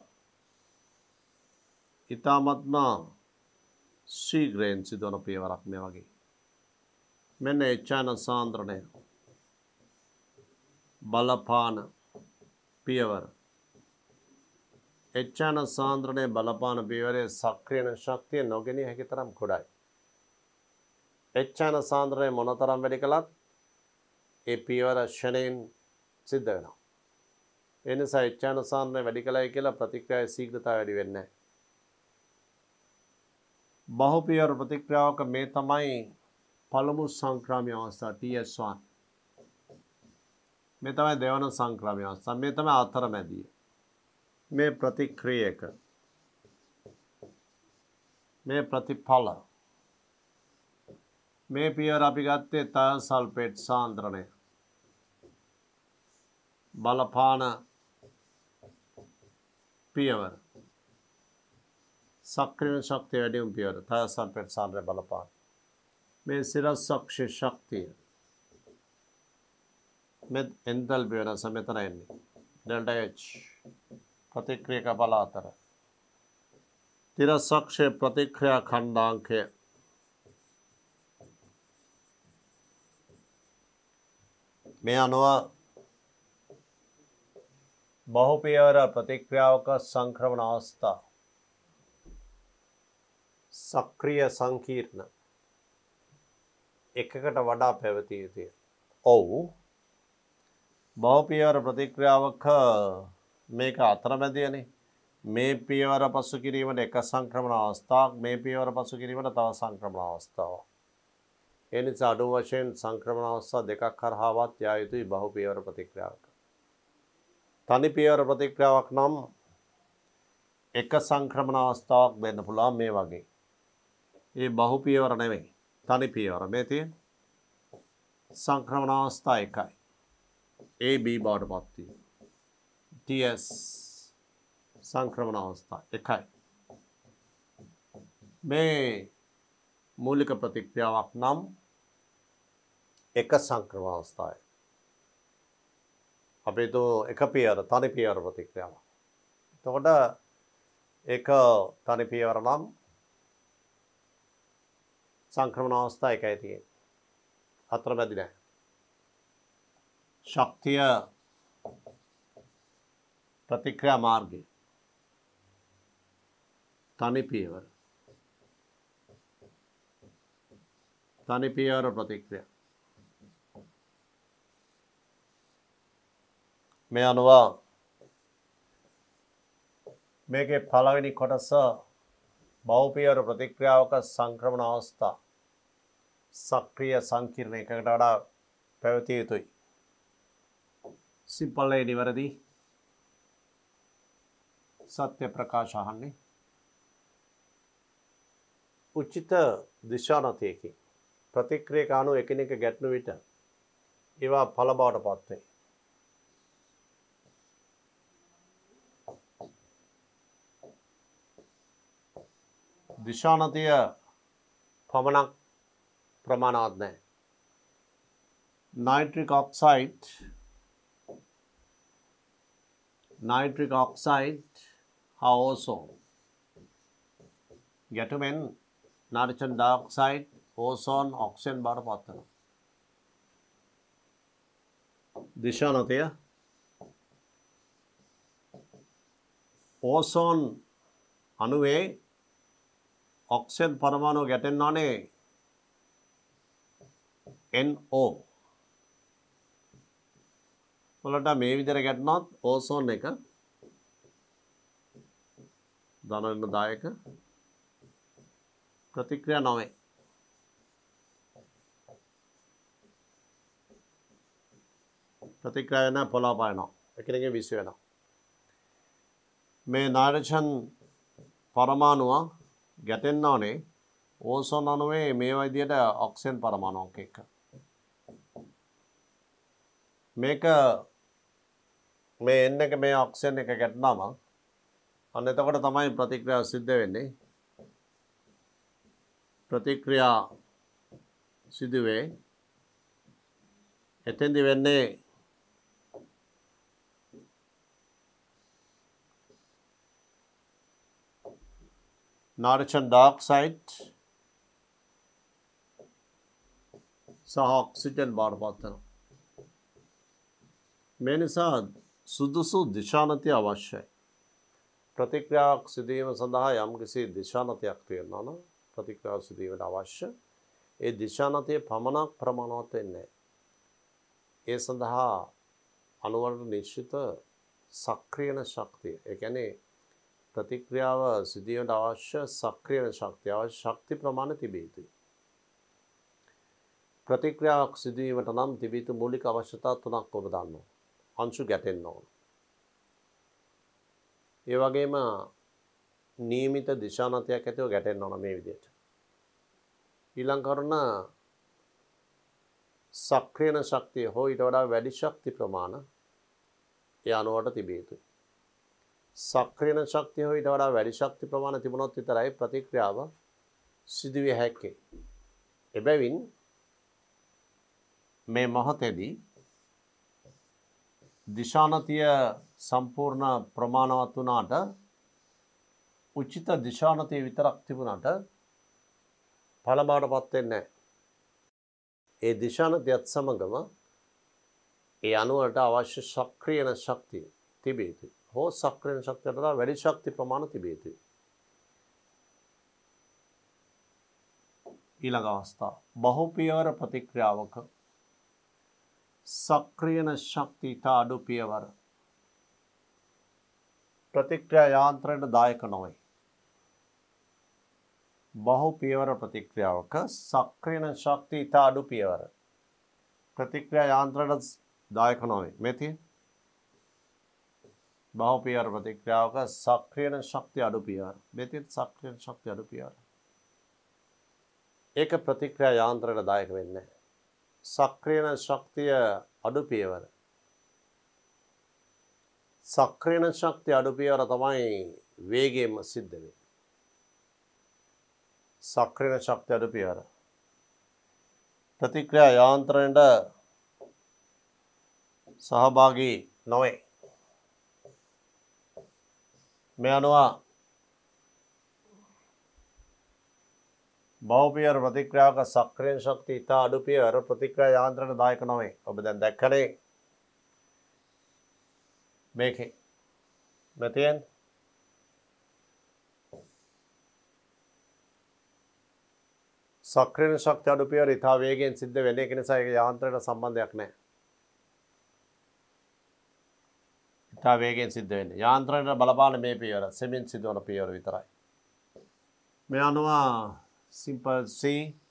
ඊ타මත්ම ශීඝ්‍රයෙන් සිදුවන පියවරක් මේ වගේ. මෙන්න එචාන සාන්ද්‍රණය බලපාන පියවර. එචාන සාන්ද්‍රණය බලපාන පියවරේ සක්‍රියන ශක්තිය නොගෙනිය හැකි තරම් කුඩායි. එචාන සාන්ද්‍රණය මොනතරම් වැඩි කළත් ඒ පියවර ෂණයෙන් සිද්ධ වෙනවා. ඒ නිසා ඉච්ඡානුසාරණය වැඩි කළයි කියලා ප්‍රතික්‍රියාවේ ශීඝ්‍රතාවය වැඩි වෙන්නේ නැහැ. බහුපියවර ප්‍රතික්‍රියාවක මේ තමයි පළමු සංක්‍රාමී අවස්ථාව T S one. මේ තමයි දෙවන සංක්‍රාමී අවස්ථාව. මේ තමයි අතරමැදිය. මේ ප්‍රතික්‍රියක මේ ප්‍රතිඵල මේ පියවර අපි ගත්තේ තයසල්ෆේට් සාන්ද්‍රණය බලපාන පියවර සක්‍රිය ශක්තිය වැඩි වුණු පියවර තයසල්ෆේට් සාන්ද්‍රණය බලපාන මේ සිරස්සක්ෂ ශක්තිය මේ එන්තල්පි වෙනස මෙතන එන්නේ ඩෙල්ටා H ප්‍රතික්‍රියක බල අතර තිරසක්ෂ ප්‍රතික්‍රියා ඛණ්ඩාංකය මේ අනුව බහුපියවර ප්‍රතික්‍රියාවක සංක්‍රමණ අවස්ථා සක්‍රිය සංකීර්ණ එකකට වඩා පැවතිය යුතුය. ඔව් බහුපියවර ප්‍රතික්‍රියාවක මේක අතරමැදියනේ. මේ පියවර පසු කිරීමට එක සංක්‍රමණ අවස්ථාවක් මේ පියවර පසු කිරීමට තව සංක්‍රමණ අවස්ථාවක්. ඒ නිසා අඩු වශයෙන් සංක්‍රමණ අවස්ථා දෙකක් කරහාවත් යා යුතුයි බහුපියවර ප්‍රතික්‍රියාවක. තනි පියවර ප්‍රතික්‍රියාවක් නම් එක සංක්‍රමණ අවස්ථාවක් වෙන්න පුළුවන් මේ වගේ. ඒ බහුපියවර නෙවෙයි තනි පියවර. මේ තියෙන සංක්‍රමණ අවස්ථා එකයි. A B බවට පත් වීම. T S සංක්‍රමණ අවස්ථා එකයි. මේ මූලික ප්‍රතික්‍රියාවක් නම් එක සංක්‍රමණ අවස්ථාවයි. අපි તો එක පියවර තනි පියවර ප්‍රතික්‍රියාවක්. එතකොට එක තනි පියවර නම් සංක්‍රමණ අවස්ථා එකයි තියෙන්නේ. අතරමැදි නැහැ. ශක්තිය ප්‍රතික්‍රියා මාර්ගය තනි පියවර තනි පියවර ප්‍රතික්‍රියා මේ අනුව මේකේ පළවෙනි කොටස බහුපියවර ප්‍රතික්‍රියාවක සංක්‍රමණ අවස්ථා සක්‍රිය සංකීර්ණ එකකට වඩා පැවතිය යුතුයි. සිම්පල් ඒ නිවැරදි සත්‍ය ප්‍රකාශ අහන්නේ උචිත දිශානතියකින් ප්‍රතික්‍රියක අනුව එකිනෙක ගැටෙන විට ඒවා ඵල බවට පත් වේ. දිශානතිය පමණක් ප්‍රමාණවත් නැහැ. nitric oxide nitric oxide හා ozone ගැටුමෙන් nitrogen dioxide ozone oxygen බවට පත් වෙනවා. දිශානතිය ozone අණුවේ ඔක්සිජන් පරමාණු ගැටෙන්නනේ NO වලට මේ විදිහට ගැටුණොත් ඕසෝන් එක ධන දායක ප්‍රතික්‍රියා නොවේ. ප්‍රතික්‍රියා වෙන පොළොව පායනවා. එකිනෙක විශ්ව වෙනවා. මේ නයිට්‍රජන් පරමාණුව ගැටෙන්න ඕනේ ඕසෝන් අණුවේ මේ විදිහට ඔක්සිජන් පරමාණුවක් එක්ක. මේක මේ එන්න එක මේ ඔක්සිජන් එක ගැටුනම අන්න එතකොට තමයි ප්‍රතික්‍රියාව සිද්ධ වෙන්නේ. ප්‍රතික්‍රියා සිදුවේ එතෙන්දි වෙන්නේ nitrogen dioxide සහ ඔක්සිජන් බාරපත් වෙනවා. මේ නිසා සුදුසු දිශානතිය අවශ්‍යයි. ප්‍රතික්‍රියාවක් සිදුවීම සඳහා යම්කිසි දිශානතියක් තියෙනවා නම් ප්‍රතික්‍රියාව සිදුවීමට අවශ්‍ය ඒ දිශානතිය පමණක් ප්‍රමාණවත් වෙන්නේ නැහැ. ඒ සඳහා අණුවලට නිශ්චිත සක්‍රියන ශක්තිය, ඒ කියන්නේ ප්‍රතික්‍රියාව සිදුවීමට අවශ්‍ය සක්‍රියන ශක්තිය, අවශ්‍ය ශක්ති ප්‍රමාණය තිබිය යුතුයි. ප්‍රතික්‍රියාවක් සිදුවීමට නම් තිබිය යුතු මූලික අවශ්‍යතා තුනක් ඔබ දන්නවා. අංශු ගැටෙන්න ඕන. ඒ වගේම නියමිත දිශානතියක් ඇතිව ගැටෙන්න ඕන මේ විදිහට. ඊළඟ කරුණ සක්‍රියන ශක්තිය හෝ ඊට වඩා වැඩි ශක්ති ප්‍රමාණ ඒ අණුවට තිබිය යුතුයි. සක්‍රියන ශක්තිය හෝ ඊට වඩා වැඩි ශක්ති ප්‍රමාණ තිබුණොත් විතරයි ප්‍රතික්‍රියාව සිදුවිය හැක්කේ. එබැවින් මේ මොහොතේදී දිශානතිය සම්පූර්ණ ප්‍රමාණවත් වුණාට උචිත දිශානතිය විතරක් තිබුණාට ඵලබාටපත් වෙන්නේ නැහැ. ඒ දිශානතියත් සමගම ඒ අණුවට අවශ්‍ය සක්‍රියන ශක්තිය තිබිය යුතුයි. හෝ සක්‍රියන ශක්තියට වඩා වැඩි ශක්ති ප්‍රමාණ තිබිය යුතුයි. ඊළඟ අවස්ථාව බහුපියවර ප්‍රතික්‍රියාවක සක්‍රියන ශක්තිය ඉතා අඩු පියවර ප්‍රතික්‍රියා යාන්ත්‍රණයට දායක නොවේ. බහුපියවර ප්‍රතික්‍රියාවක සක්‍රියන ශක්තිය ඉතා අඩු පියවර ප්‍රතික්‍රියා යාන්ත්‍රණයට දායක නොවේ. මෙති බහුපියවර ප්‍රතික්‍රියාවක සක්‍රියන ශක්තිය අඩු පියවර. මෙති සක්‍රියන ශක්තිය අඩු පියවර. ඒක ප්‍රතික්‍රියා යාන්ත්‍රණයට දායක වෙන්නේ නැහැ. සක්‍රියන ශක්තිය අඩු පියවර. සක්‍රියන ශක්තිය අඩු පියවර තමයි වේගයෙන්ම සිද්ධ වෙන්නේ. සක්‍රියන ශක්තිය අඩු පියවර. ප්‍රතික්‍රියා යාන්ත්‍රණයට සහභාගී නොවේ. මේ අනුව බහුපියවර ප්‍රතික්‍රියාවක සක්‍රියන ශක්තිය ඉතා අඩු පියවර ප්‍රතික්‍රියා යාන්ත්‍රණයට දායක නොවේ. ඔබ දැන් දැක්කනේ මේකේ මෙතෙන් සක්‍රියන ශක්තිය අඩු පියවර ඉතා වේගයෙන් සිද්ධ වෙන එක නිසා ඒක යාන්ත්‍රණයට සම්බන්ධයක් නැහැ. ඉතා වේගයෙන් සිද්ධ වෙන්නේ. යාන්ත්‍රණයට බලපාන මේ පියවර සෙමින් සිදුවන පියවර විතරයි. මේ අනුව simple C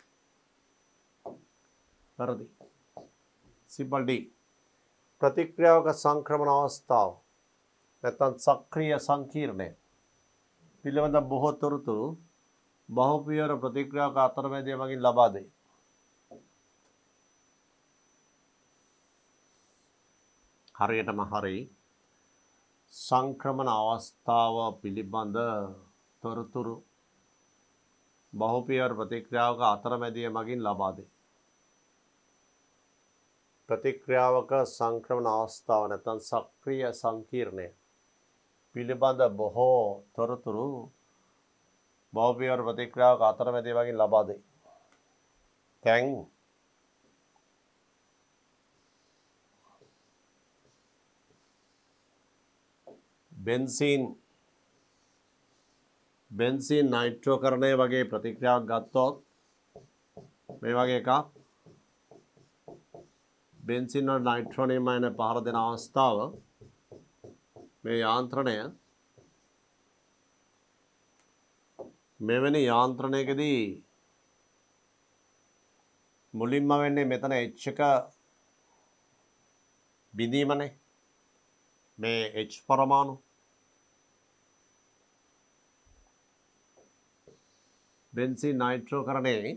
වැරදි. simple D ප්‍රතික්‍රියාවක සංක්‍රමණ අවස්ථාව නැත්නම් සක්‍රීය සංකීර්ණය පිළිබඳ බොහෝ තොරතුරු බහුපියවර ප්‍රතික්‍රියාවක අතරමැදිය මගින් ලබා දෙයි. හරියටම හරි සංක්‍රමණ අවස්ථාව පිළිබඳ තොරතුරු බහුපියවර ප්‍රතික්‍රියාවක අතරමැදිය මගින් ලබා දෙයි. ප්‍රතික්‍රියාවක සංක්‍රමණ අවස්ථාව නැත්නම් සක්‍රීය සංකීර්ණය පිළිබඳ බොහෝ තොරතුරු බහුපියවර ප්‍රතික්‍රියාවක අතරමැදිය මගින් ලබා දෙයි. දැන් බෙන්සීන් බෙන්සීන් නයිට්‍රෝකරණය වගේ ප්‍රතික්‍රියාවක් ගත්තොත් මේ වගේ එකක් බෙන්සීන් වල නයිට්‍රෝනියම් අයන පහර දෙන අවස්ථාව මේ යාන්ත්‍රණය මෙවැනි යාන්ත්‍රණයකදී මුලින්ම වෙන්නේ මෙතන H එක බිඳීමනේ මේ H පරමාණු බෙන්සීන් නයිට්‍රෝකරණයේ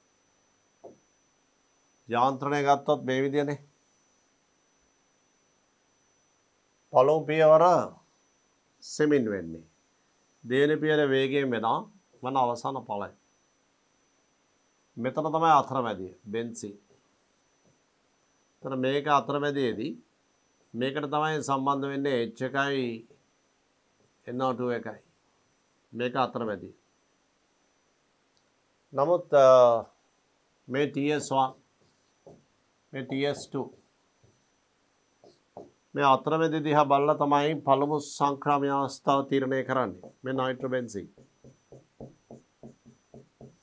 යාන්ත්‍රණය ගත්තොත් මේ විදිහනේ පළමු පියවර සෙමින් වෙන්නේ දෙවෙනි පියවර වේගයෙන් වෙනවා වන අවසාන ඵලය මෙතන තමයි අතරමැදිය බෙන්සීන්. එතන මේක අතරමැදියේදී මේකට තමයි සම්බන්ධ වෙන්නේ H එකයි N O two එකයි මේක අතරමැදිය. නමුත් මේ T S one මේ T S two මේ අතරමැදි දිහා බලලා තමයි පළමු සංක්‍රමණ අවස්ථාව තීරණය කරන්නේ. මේ නයිට්‍රෝබෙන්සීන්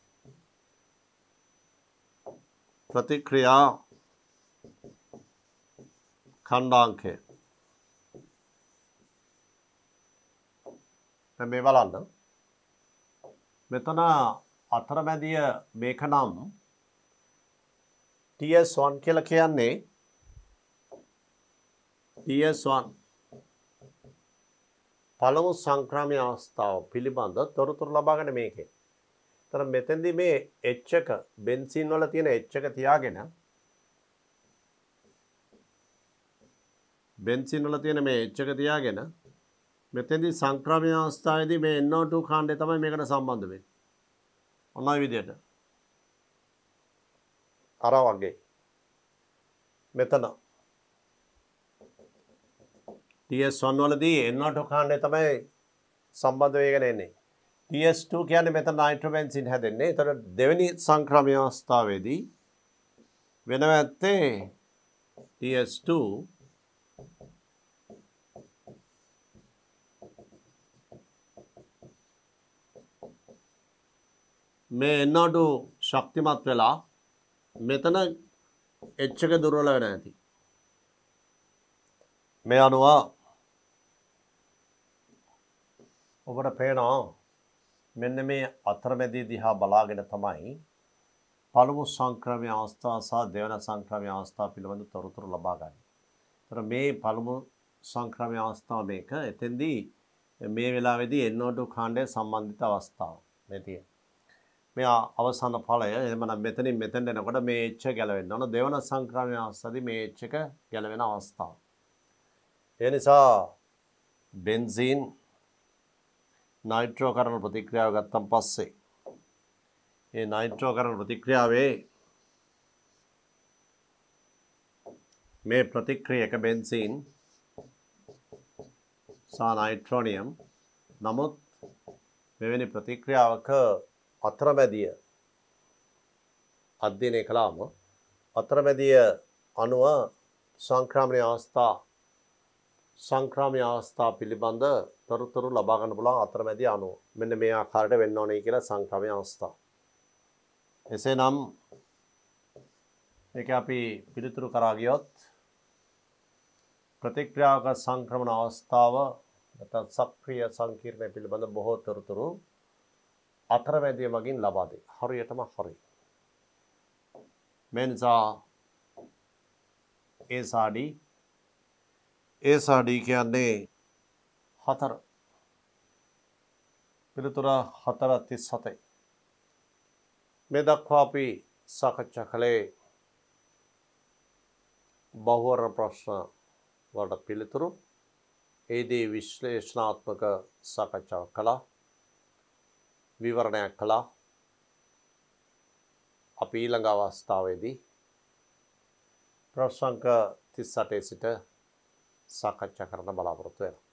ප්‍රතික්‍රියා खंडांकය දැන් මේ බලන්න මෙතන අතරමැදිය මේක නම් T S one කියලා කියන්නේ T S one පළමු සංක්‍රාමී අවස්ථාව පිළිබඳ තොරතුරු ලබාගන්න මේකේ. තර මෙතෙන්දී මේ H එක බෙන්සීන් වල තියෙන H එක තියාගෙන බෙන්සීන් වල තියෙන මේ H එක තියාගෙන මෙතෙන්දී සංක්‍රාමී අවස්ථාවේදී මේ N O two කාණ්ඩය තමයි මේකට සම්බන්ධ වෙන්නේ. ඔන්න ඔය විදිහට. අර වගේ. මෙතන T S one වලදී N O two කාණ්ඩය තමයි සම්බන්ධ වෙගෙන එන්නේ. T S two කියන්නේ මෙතන නයිට්‍රෝබෙන්සින් හැදෙන්නේ. ඒතර දෙවෙනි සංක්‍රාමී අවස්ථාවේදී වෙනව ඇත්තේ T S two මේ N O two ශක්තිමත් වෙලා මෙතන H එක දුර්වල වෙන ඇති. මේ අනුව ඔබට පේනවා මෙන්න මේ අතරමැදි දිහා බලාගෙන තමයි පළමු සංක්‍රාමී අවස්ථාව සහ දෙවන සංක්‍රාමී අවස්ථාව පිළිබඳ තොරතුරු ලබා ගන්න. ඒතර මේ පළමු සංක්‍රාමී අවස්ථාව මේක. එතෙන්දී මේ වෙලාවේදී N O two කාණ්ඩයේ සම්බන්ධිත අවස්ථාව මේ තියෙන. මේ අවසාන ඵලය එහෙමනම් මෙතනින් මෙතෙන්ට එනකොට මේ H ගැලවෙන්න ඕන. දෙවන සංක්‍රාමී අවස්ථාවේදී මේ H එක ගැලවෙන අවස්ථාව. ඒ නිසා බෙන්සීන් නයිට්‍රෝකරණ ප්‍රතික්‍රියාව ගත්තන් පස්සේ මේ නයිට්‍රෝකරණ ප්‍රතික්‍රියාවේ මේ ප්‍රතික්‍රියක බෙන්සීන් සහ නයිට්‍රෝනියම් නමුත් මෙවැනි ප්‍රතික්‍රියාවක අතරමැදිය අධ්‍යයනය කළාම අතරමැදිය අණුව සංක්‍රාමණීය අවස්ථා සංක්‍රාමීය අවස්ථා පිළිබඳ තොරතුරු ලබා ගන්න පුළුවන් අතරමැදි අණුව. මෙන්න මේ ආකාරයට වෙන්න ඕනේ කියලා සංක්‍රාමීය අවස්ථා. එසේනම් මේක අපි පිළිතුරු කරා ගියොත් ප්‍රතික්‍රියාවක සංක්‍රමණ අවස්ථාව නැත්නම් සක්‍රීය සංකීර්ණය පිළිබඳ බොහෝ තොරතුරු අතරමැදිය මගින් ලබා දෙයි. හරියටම හරි. මේ නිසා A සහ D A සහ D කියන්නේ හතර. පිළිතුර හතර තිස් හතයි. මේ දක්වා අපි සාකච්ඡා කළේ බහුවර්ණ ප්‍රශ්න වලට පිළිතුරු. ඒදී විශ්ලේෂණාත්මක සාකච්ඡාවක් කළා. විවරණයක් කළා. අපි ඊළඟ අවස්ථාවේදී ප්‍රශ්න තිස් අටේ සිට සාකච්ඡා කරන්න බලාපොරොත්තු වෙනවා.